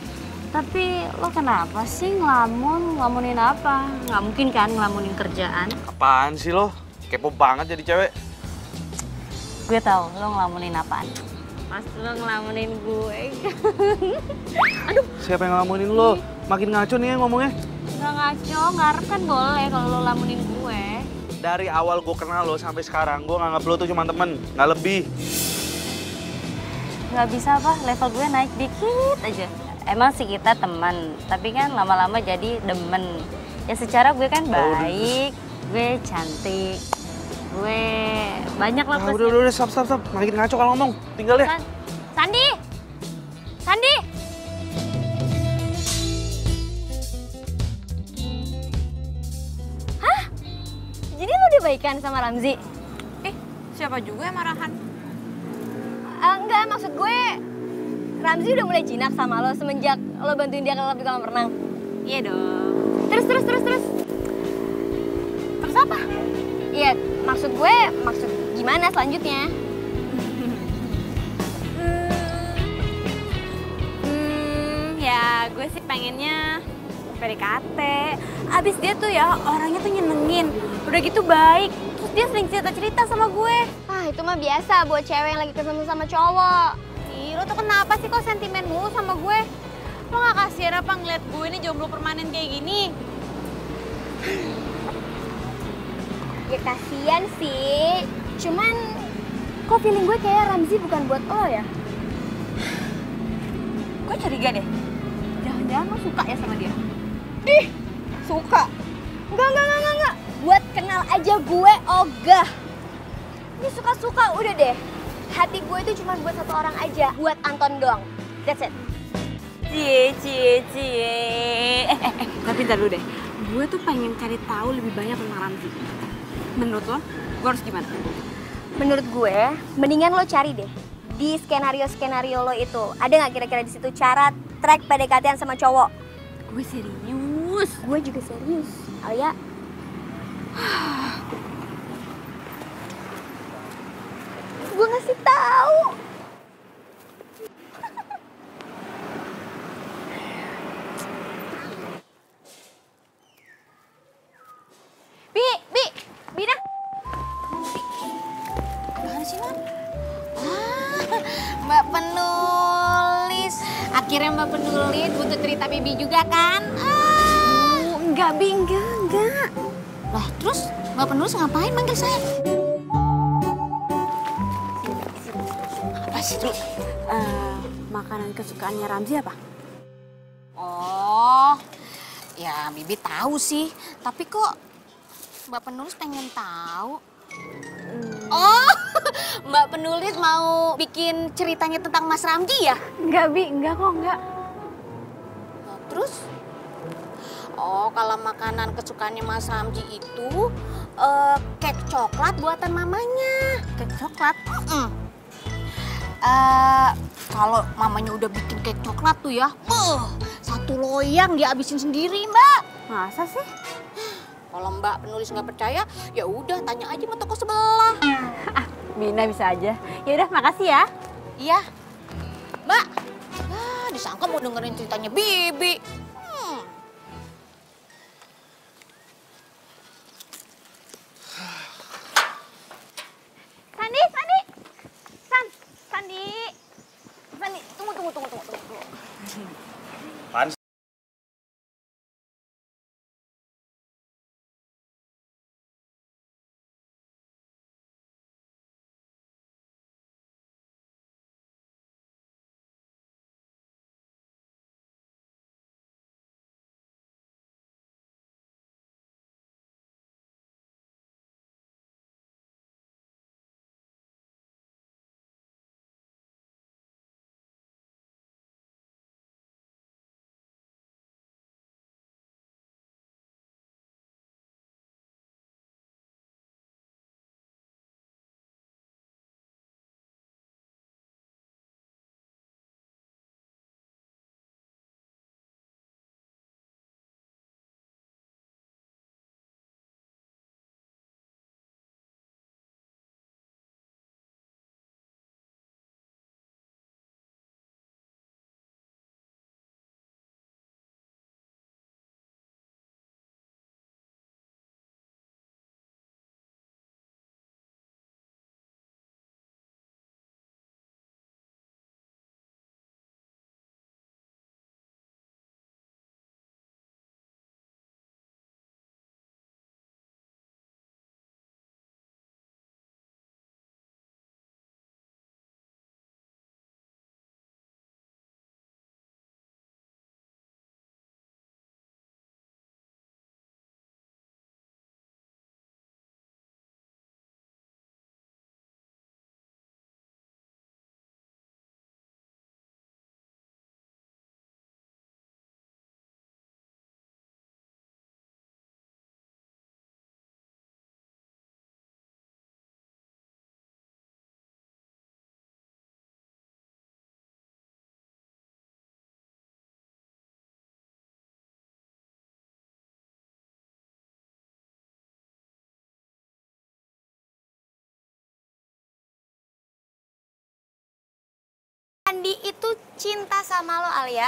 Tapi lo kenapa sih ngelamun? Ngelamunin apa? Nggak mungkin kan ngelamunin kerjaan? Apaan sih lo? Kepo banget jadi cewek. Gue tahu lo ngelamunin apaan. Mas lo ngelamunin gue. Aduh. Siapa yang ngelamunin lo? Makin ngaco nih ya ngomongnya. Nggak ngaco, ngarep kan boleh kalau lo lamunin gue. Dari awal gue kenal lo sampai sekarang, gue nganggap lo tuh cuma temen, nggak lebih. Nggak bisa apa, level gue naik dikit aja. Emang sih kita teman, tapi kan lama-lama jadi demen. Ya secara gue kan baik. Oh, gue cantik, gue banyak lah Ah, plusnya. udah, udah, udah, stop, stop, stop. Makin ngaco kalau ngomong. Tinggal ya. San- Sandi! Sandi! Hah? Jadi lo udah baikan sama Ramzi? Eh, siapa juga yang marahan? Ah, enggak, maksud gue Ramzi udah mulai jinak sama lo semenjak lo bantuin dia kalau di kolam renang. Iya dong. Terus, terus, terus, terus. Terus apa? Iya, maksud gue, maksud gimana selanjutnya? Hmm, ya gue sih pengennya P D K T. Abis dia tuh ya orangnya tuh nyenengin. Udah gitu baik. Terus dia sering cerita-cerita sama gue. Ah, itu mah biasa buat cewek yang lagi ketemu sama cowok. Ih, lo tuh kenapa sih kok sentimen mulu sama gue? Lo gak kasihan apa ngeliat gue ini jomblo permanen kayak gini? Ya kasihan sih. Cuman kok feeling gue kayak Ramzi bukan buat lo ya? Gue curiga deh. Jangan-jangan lo suka ya sama dia? Ih, suka. Enggak, enggak, enggak, enggak, enggak. Buat kenal aja gue ogah. Ini suka-suka udah deh. Hati gue itu cuma buat satu orang aja. Buat Anton doang. That's it. Cie, cie, cie. Eh, eh, eh, tapi ntar dulu deh. Gue tuh pengen cari tahu lebih banyak tentang Ramzi. Menurut lo, gue harus gimana? Menurut gue, mendingan lo cari deh. Di skenario-skenario lo itu, ada nggak kira-kira di situ cara track P D K T-an sama cowok? Gue serius. Gue juga serius. Alia, gue ngasih tahu. Bi, Bi, Bina. Apaan sih, Mam? Ah, Mbak penulis. Akhirnya Mbak penulis butuh cerita Bibi juga kan? Ah. Oh, enggak, Bi, enggak, enggak. Lah, terus Mbak penulis ngapain manggil saya? Apa sih, Dru? Eh, makanan kesukaannya Ramzi apa? Oh, ya Bibi tahu sih. Tapi kok Mbak penulis pengen tahu? Oh, Mbak penulis mau bikin ceritanya tentang Mas Ramji ya? Enggak, Bi, enggak kok, enggak. Nah, terus? Oh, kalau makanan kesukaannya Mas Ramji itu eh, kek coklat buatan mamanya. Kek coklat? Mm. Eh, kalau mamanya udah bikin kek coklat tuh ya, beuh, satu loyang dia habisin sendiri, Mbak. Masa sih? Kalau Mbak penulis nggak percaya, ya udah tanya aja sama toko sebelah. Ah, Bina bisa aja. Ya udah, makasih ya. Iya, Mbak. Ah, disangka mau dengerin ceritanya Bibi. Hmm. Sandi, Sandi. San, Sandi. Sandi, tunggu, tunggu, tunggu, tunggu, tunggu. Sandi itu cinta sama lo, Alia.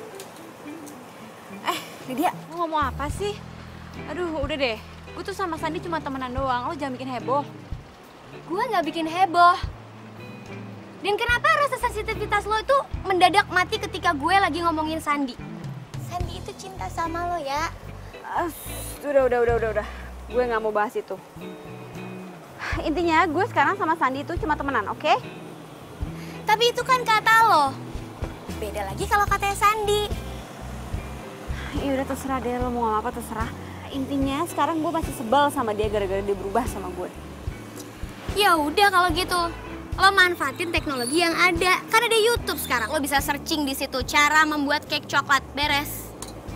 Eh, Lydia, lo ngomong apa sih? Aduh, udah deh. Gue tuh sama Sandi cuma temenan doang. Lo jangan bikin heboh. Gue nggak bikin heboh. Dan kenapa rasa sensitivitas lo itu mendadak mati ketika gue lagi ngomongin Sandi? Sandi itu cinta sama lo ya. Uh, udah, udah, udah, udah, udah. Gue nggak mau bahas itu. Intinya gue sekarang sama Sandi itu cuma temenan, oke? Okay? Tapi itu kan kata lo. Beda lagi kalau katanya Sandi. Ya udah terserah deh, lo mau ngomong apa terserah. Intinya sekarang gue masih sebel sama dia gara-gara dia berubah sama gue. Ya udah kalau gitu. Lo manfaatin teknologi yang ada. Kan ada YouTube sekarang. Lo bisa searching di situ cara membuat cake coklat. Beres.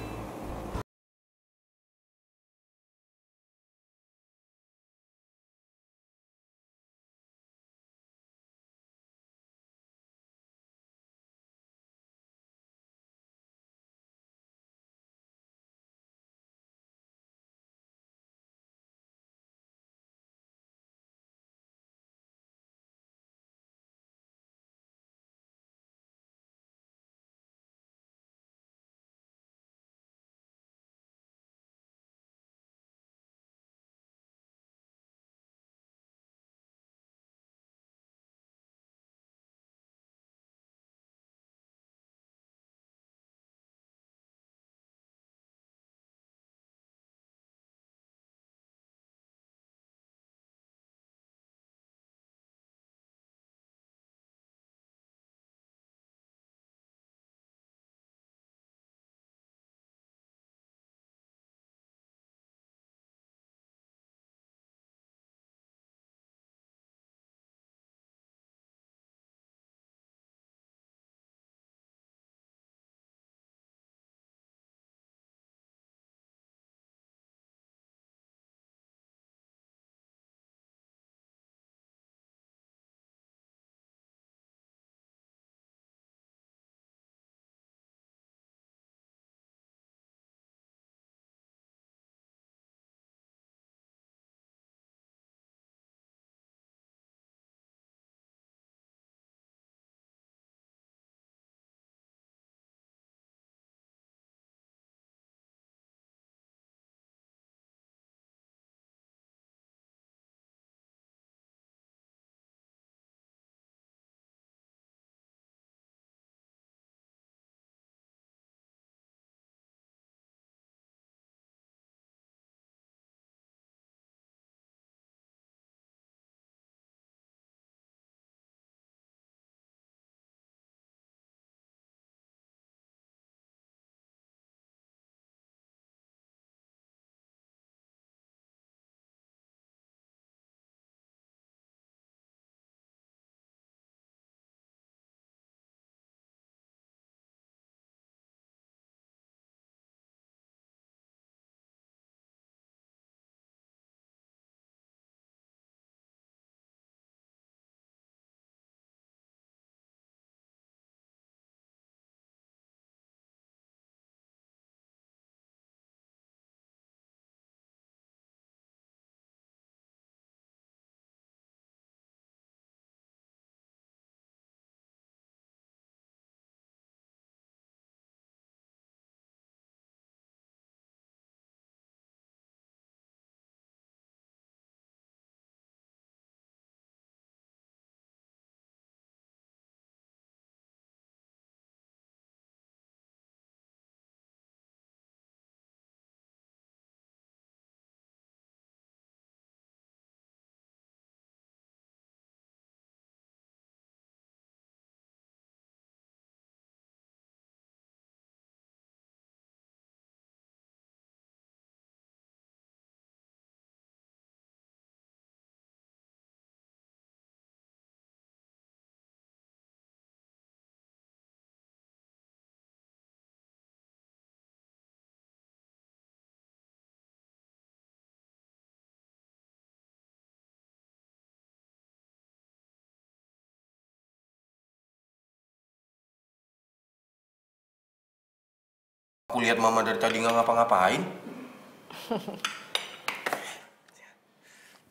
Aku lihat mama dari tadi nggak ngapa-ngapain.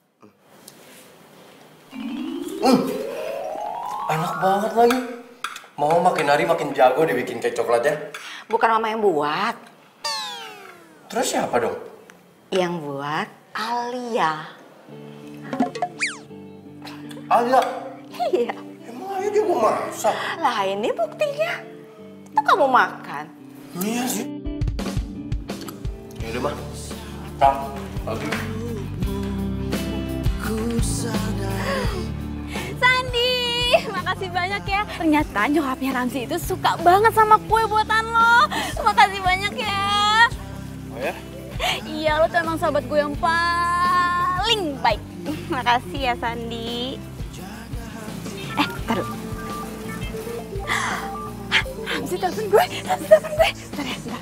Hmm, enak banget lagi. Mau makin hari makin jago dibikin kek coklatnya. Bukan mama yang buat. Terus siapa dong? Yang buat Alia. Alia. Iya. Emang Alia dia mau masak? Lah ini buktinya. Itu kamu makan. Iya sih. Ya udah mah. Kang, lagi. Sandi, makasih banyak ya. Ternyata nyokapnya Ramzi itu suka banget sama kue buatan lo. Makasih banyak ya. Oh ya? Iya, lo tuh emang sahabat gue yang paling baik. Makasih ya, Sandi. Eh, taruh. Ramzi telepon gue, Ramzi telepon gue. Bentar ya, bentar.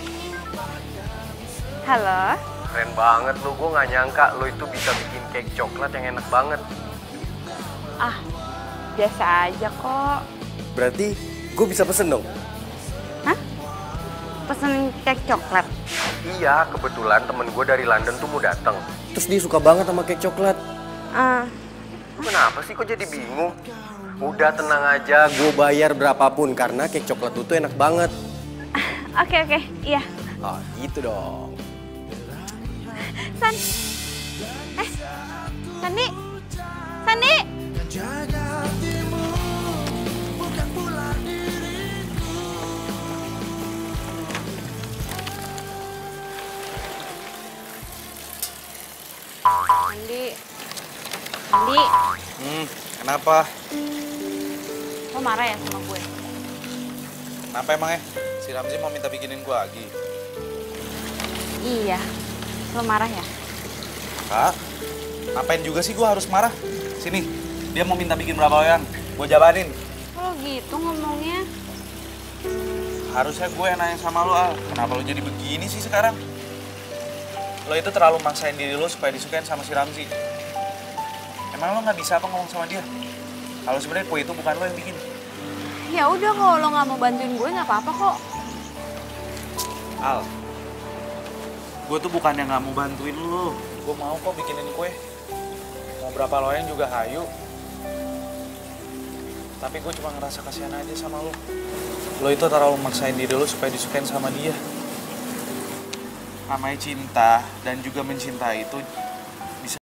Halo? Keren banget lu, gue gak nyangka lu itu bisa bikin cake coklat yang enak banget. Ah, biasa aja kok. Berarti gue bisa pesen dong? Hah? Pesen cake coklat? Iya, kebetulan temen gue dari London tuh mau datang. Terus dia suka banget sama cake coklat. Ah. Kenapa sih kok jadi bingung? Udah tenang aja, gue bayar berapapun karena cake coklat lu tuh enak banget. Oke, oke, iya. Ah, gitu dong. San. Eh, Sandi. Sandi. Sandi. Sandi. Hmm, kenapa? Lo marah ya sama gue? Kenapa emangnya? Si Ramzi mau minta bikinin gue lagi. Iya. Lo marah ya? Kak, ngapain juga sih gue harus marah? Sini, dia mau minta bikin berapa loyang, gue jabanin. Kalau gitu ngomongnya. Harusnya gue yang nanya sama lo, Al. Kenapa lo jadi begini sih sekarang? Lo itu terlalu maksain diri lo supaya disukain sama si Ramzi. Emang lo nggak bisa apa ngomong sama dia? Kalau sebenarnya kue itu bukan lo yang bikin. Ya udah, kalau lo nggak mau bantuin gue nggak apa-apa kok. Al, gue tuh bukan yang nggak mau bantuin lo. Gue mau kok bikinin kue. Mau berapa loyang juga hayu. Tapi gue cuma ngerasa kasihan aja sama lo. Lo itu terlalu maksain diri lo supaya disukain sama dia. Namanya cinta dan juga mencintai itu bisa.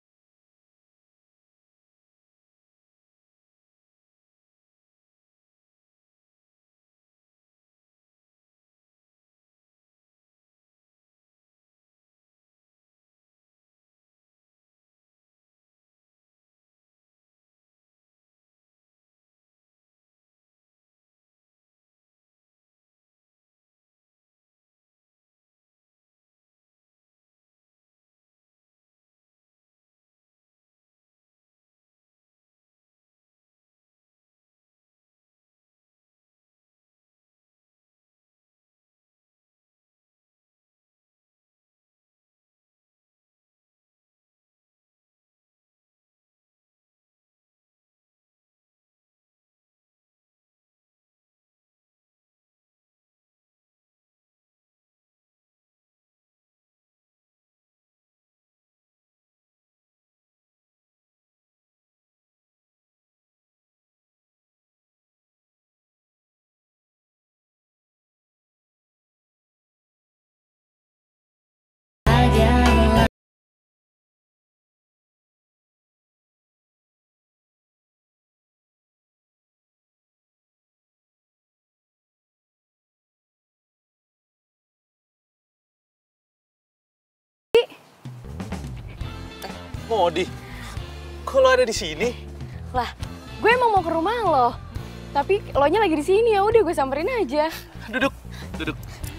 Modi, kok lo ada di sini? Lah, gue emang mau ke rumah lo. Tapi lo nya lagi di sini, ya udah gue samperin aja. Duduk, duduk.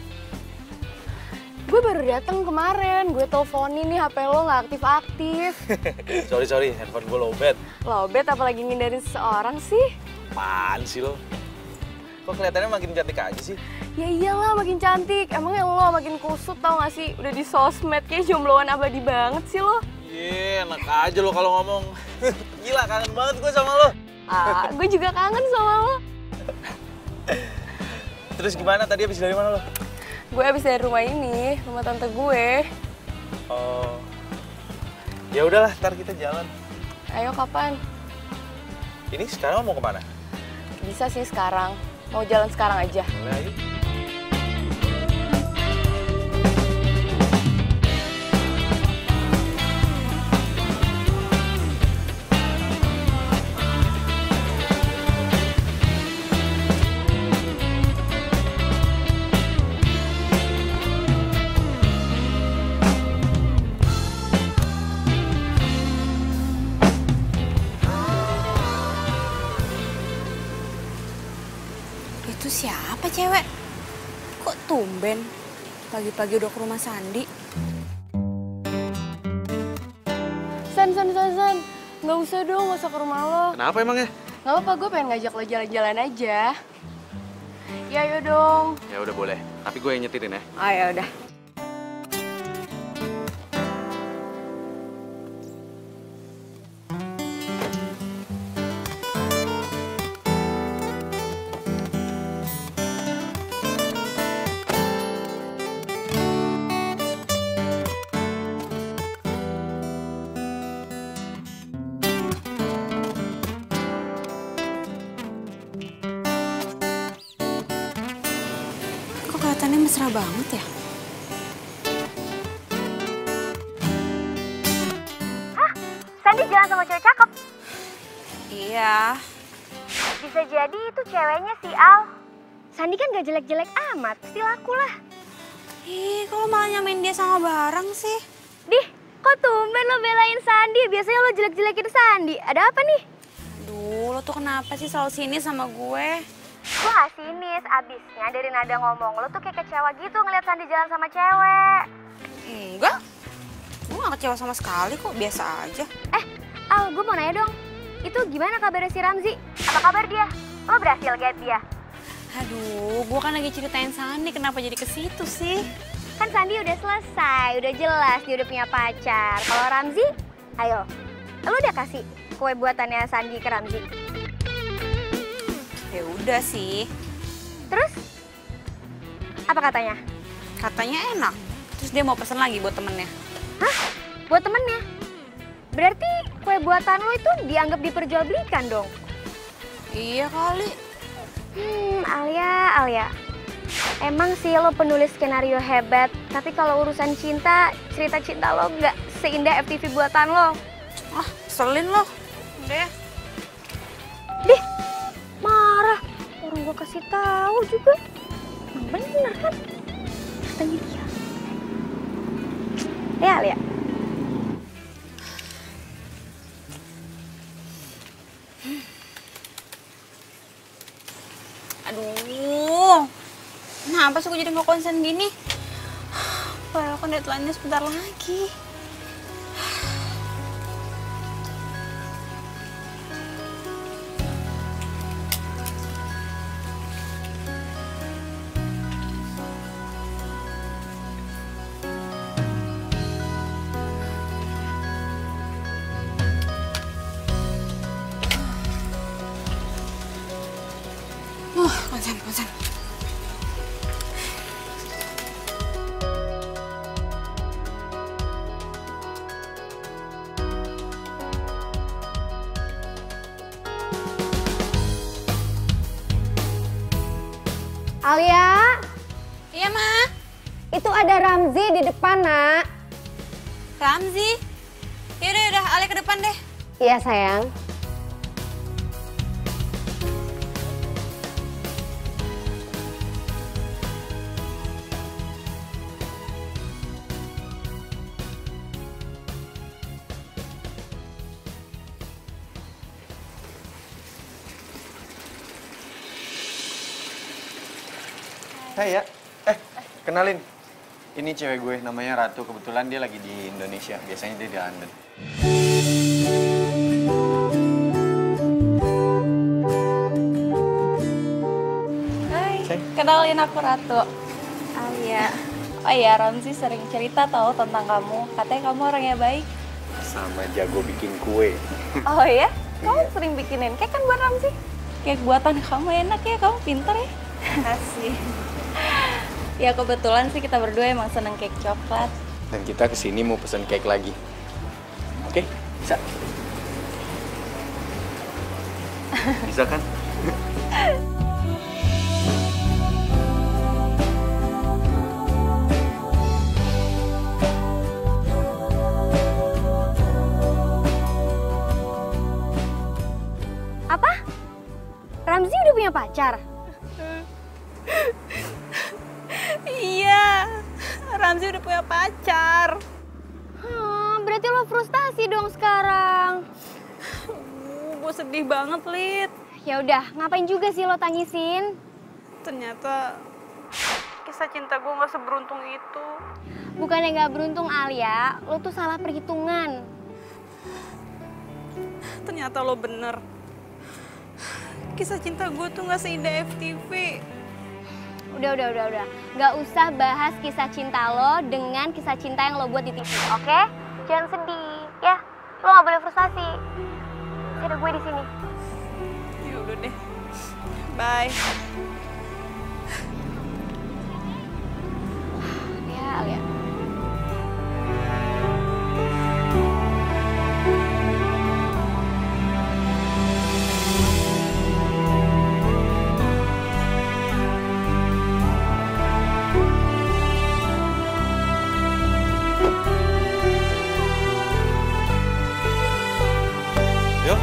Gue baru datang kemarin, gue teleponin nih H P lo nggak aktif-aktif. sorry, sorry, handphone gue lowbat. Lowbat apalagi ngindarin seseorang sih? Apaan sih lo? Kok kelihatannya makin cantik aja sih? Ya iyalah makin cantik, emangnya lo makin kusut tau gak sih? Udah di sosmed kayak jombloan abadi banget sih lo. Iya, enak aja lo kalau ngomong. Gila, kangen banget gue sama lo. Ah, gue juga kangen sama lo. Terus gimana, tadi habis dari mana lo? Gue habis dari rumah ini, rumah tante gue. Oh, ya udahlah, ntar kita jalan. Ayo kapan? Ini sekarang mau kemana? Bisa sih sekarang. Mau jalan sekarang aja. Boleh, ayo. Itu siapa cewek? Kok tumben? Pagi-pagi udah ke rumah Sandi. San, San, San, San. Nggak usah dong, nggak usah ke rumah lo. Kenapa emangnya? Nggak apa-apa, gue pengen ngajak lo jalan-jalan aja. Ya, ayo dong. Ya udah boleh, tapi gue yang nyetirin ya. Oh ya udah. Kok kelihatannya mesra banget ya? Sandi jalan sama cewek cakep. Iya. Bisa jadi itu ceweknya si Al. Sandi kan gak jelek-jelek amat, pasti laku lah. Ih, kok lo malah nyamain dia sama barang sih? Dih, kok tumben lo belain Sandi? Biasanya lo jelek-jelekin Sandi. Ada apa nih? Duh, lo tuh kenapa sih selalu sini sama gue? Gue gak sinis, abisnya dari nada ngomong lo tuh kayak kecewa gitu ngeliat Sandi jalan sama cewek. Enggak. Gue gak kecewa sama sekali kok, biasa aja. Eh, Al, gue mau nanya dong. Itu gimana kabarnya si Ramzi? Apa kabar dia? Lo berhasil get dia? Aduh, gue kan lagi ceritain Sandi, kenapa jadi ke situ sih? Kan Sandi udah selesai, udah jelas dia udah punya pacar. Kalau Ramzi, ayo, lo udah kasih kue buatannya Sandi ke Ramzi? Ya udah sih. Terus? Apa katanya? Katanya enak. Terus dia mau pesen lagi buat temennya. Hah? Buat temennya? Berarti kue buatan lo itu dianggap diperjualbelikan dong? Iya kali. Hmm, Alia, Alia. Emang sih lo penulis skenario hebat, tapi kalau urusan cinta, cerita cinta lo nggak seindah F T V buatan lo. Ah, selin lo. Udah ya. Dih, marah. Orang gue kasih tahu juga. Emang bener kan? Katanya dia. Ya, Alia. Aduh, kenapa sih gue jadi nggak konsen gini? Padahal kan deadline-nya sebentar lagi. Uh, konsen, konsen. Alia, Iya, Ma. itu ada Ramzi di depan, nak. Ramzi. Yaudah, yaudah, Ale ke depan deh. Iya, sayang. Hai ya. Eh, kenalin. Ini cewek gue, namanya Ratu. Kebetulan dia lagi di Indonesia. Biasanya dia di London. Hai, Hai. kenalin aku Ratu. Alia. Oh iya, Ramzi sering cerita tahu tentang kamu. Katanya kamu orangnya baik. Sama jago bikin kue. Oh iya? Kamu sering bikinin kek kan buat Ramzi? Kek buatan kamu enak ya, kamu pinter ya. Kasih. Ya kebetulan sih kita berdua emang seneng kek coklat. Dan kita kesini mau pesen cake lagi. Oke, bisa? Bisa kan? Apa? Ramzi udah punya pacar? Iya, Ramzi udah punya pacar. Hmm, berarti lo frustasi dong sekarang. Uh, gue sedih banget, Lid. Ya udah, ngapain juga sih lo tangisin? Ternyata kisah cinta gue gak seberuntung itu. Bukannya nggak beruntung Alia, lo tuh salah perhitungan. Ternyata lo bener. Kisah cinta gue tuh gak seindah F T V. Udah, udah, udah, udah. Nggak usah bahas kisah cinta lo dengan kisah cinta yang lo buat di T V, oke? Jangan sedih, ya. Lo nggak boleh frustasi. Ada gue di sini. Ya udah deh. Bye. Ya, Alia. Yuk.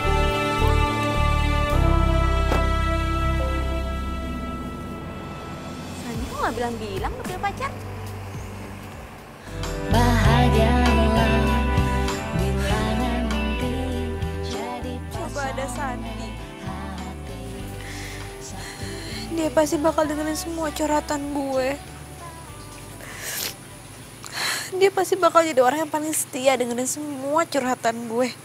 Sani kok gak bilang-bilang udah punya pacar? Bahagialah bila nanti jadi Coba ada Sandi. Dia pasti bakal dengerin semua curhatan gue. Dia pasti bakal jadi orang yang paling setia dengerin semua curhatan gue.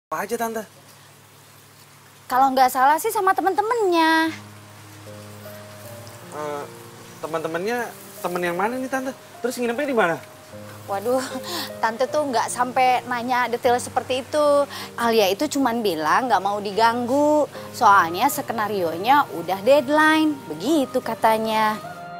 Apa aja Tante? Kalau nggak salah sih sama temen-temennya. Uh, teman-temannya, temen yang mana nih Tante? Terus nginepnya di mana? Waduh, Tante tuh nggak sampai nanya detail seperti itu. Alia itu cuman bilang nggak mau diganggu. Soalnya skenarionya udah deadline. Begitu katanya.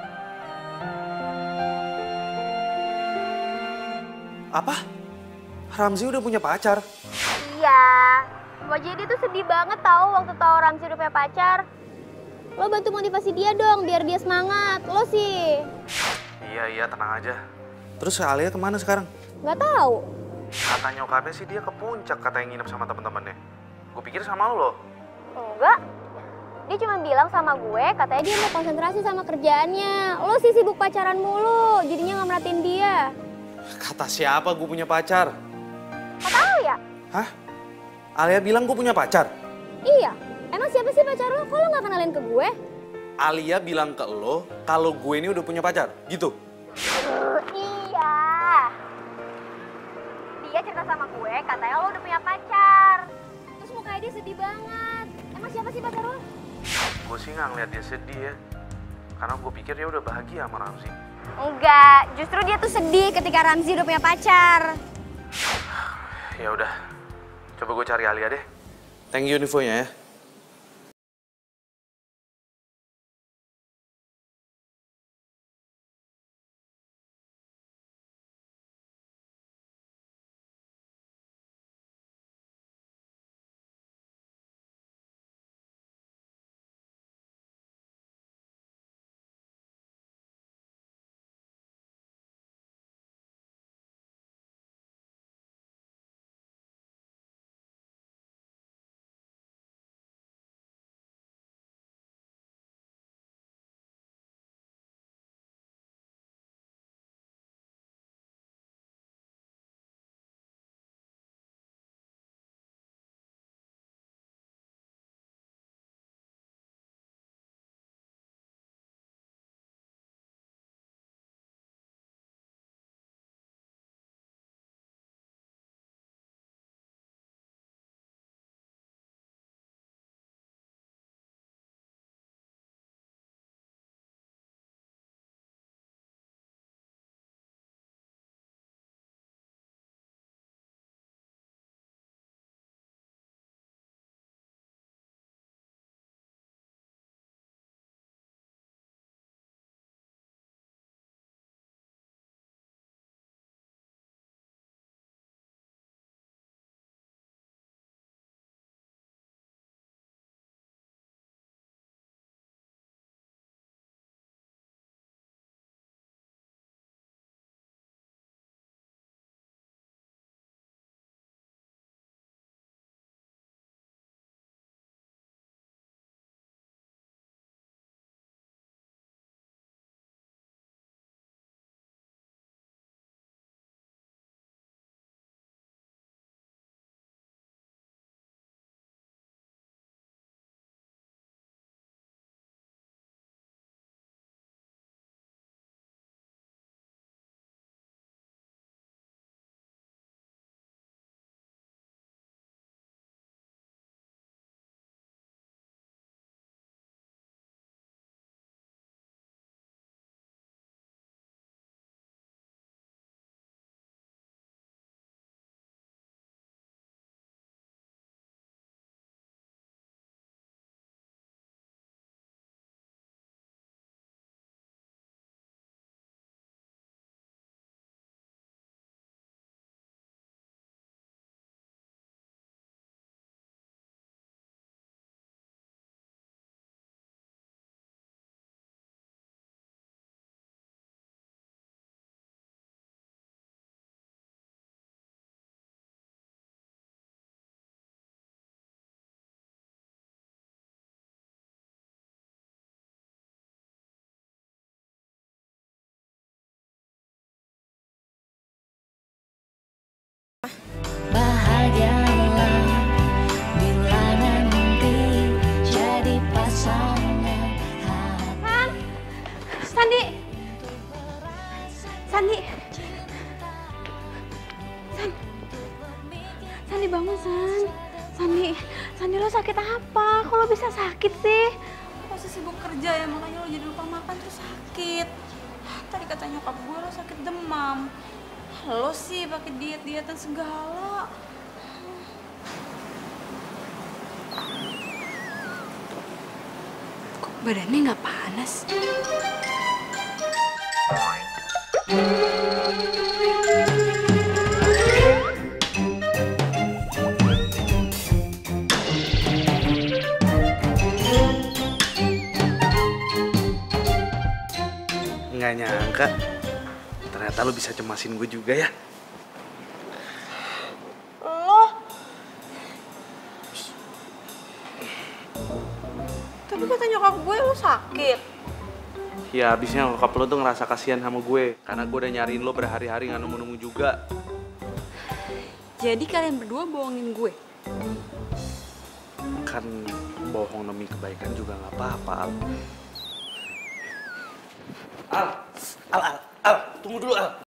Apa? Ramzi udah punya pacar? Iya. Wajah dia tuh sedih banget tahu waktu tahu Ramzi udah punya pacar. Lo bantu motivasi dia dong biar dia semangat. Lo sih. Iya, iya, tenang aja. Terus Alia kemana sekarang? Nggak tahu. Kata nyokapnya sih dia ke puncak katanya nginep sama temen-temennya. Gue pikir sama lo. Enggak. Dia cuma bilang sama gue katanya dia mau konsentrasi sama kerjaannya. Lo sih sibuk pacaran mulu, jadinya nggak merhatiin dia. Kata siapa gue punya pacar? Kata Alia. Hah? Alia bilang gue punya pacar? Iya. Emang siapa sih pacar lo? Kok lo nggak kenalin ke gue? Alia bilang ke lo kalau gue ini udah punya pacar, gitu? Uh, iya. Dia cerita sama gue katanya lo udah punya pacar. Terus mukanya dia sedih banget. Emang siapa sih pacar lo? Gue sih nggak ngeliat dia sedih ya. Karena gue pikir dia udah bahagia sama Ramzi. Enggak, justru dia tuh sedih ketika Ramzi udah punya pacar. Ya udah, coba gue cari Alia deh. Thank you infonya ya. Sandi bangun, San. Sandi, Sandi lo sakit apa? Kok lo bisa sakit sih? Lo masih sibuk kerja ya, makanya lo jadi lupa makan terus sakit. Tadi kata nyokap gue lo sakit demam. Lo sih pakai diet-dietan segala. Kok badannya nggak panas? Nggak nyangka, ternyata lo bisa cemasin gue juga ya. Lo? Tapi kata nyokap gue lo sakit. Ya abisnya nyokap lo tuh ngerasa kasihan sama gue, karena gue udah nyariin lo berhari-hari nggak nemu-nemu juga. Jadi kalian berdua bohongin gue? Kan bohong demi kebaikan juga nggak apa-apa, Al. Al, Al, Al, Al, tunggu dulu, Al.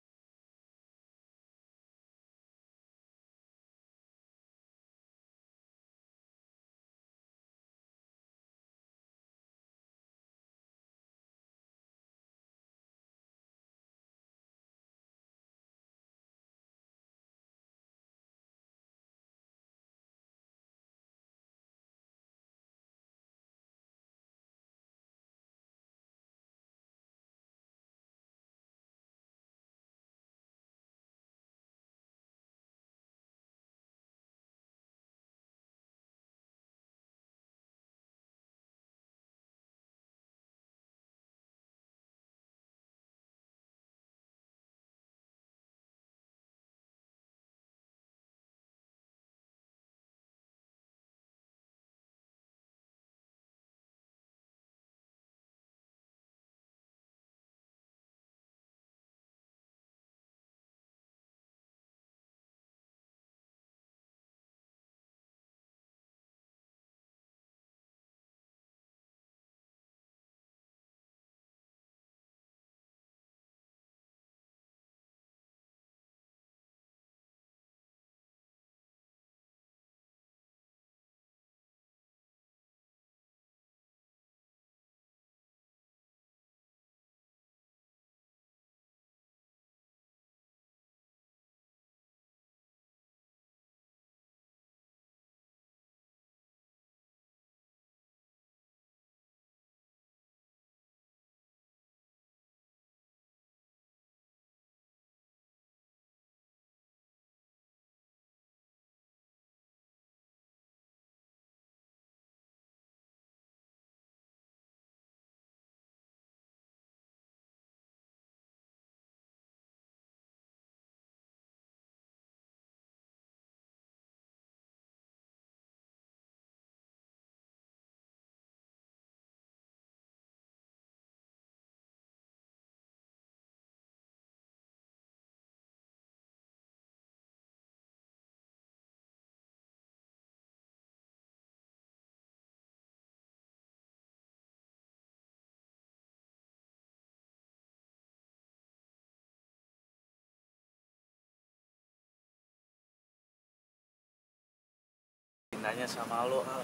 Cintanya sama lo, Al.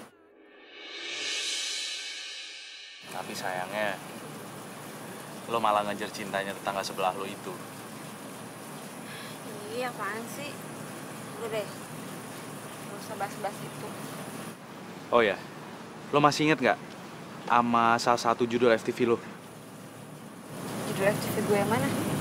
Tapi sayangnya, lo malah ngejar cintanya tetangga sebelah lo itu. Iya, apaan sih? Udah deh, gak usah bahas-bahas itu. Oh ya, lo masih inget nggak sama salah satu judul F T V lo? Judul F T V gue yang mana?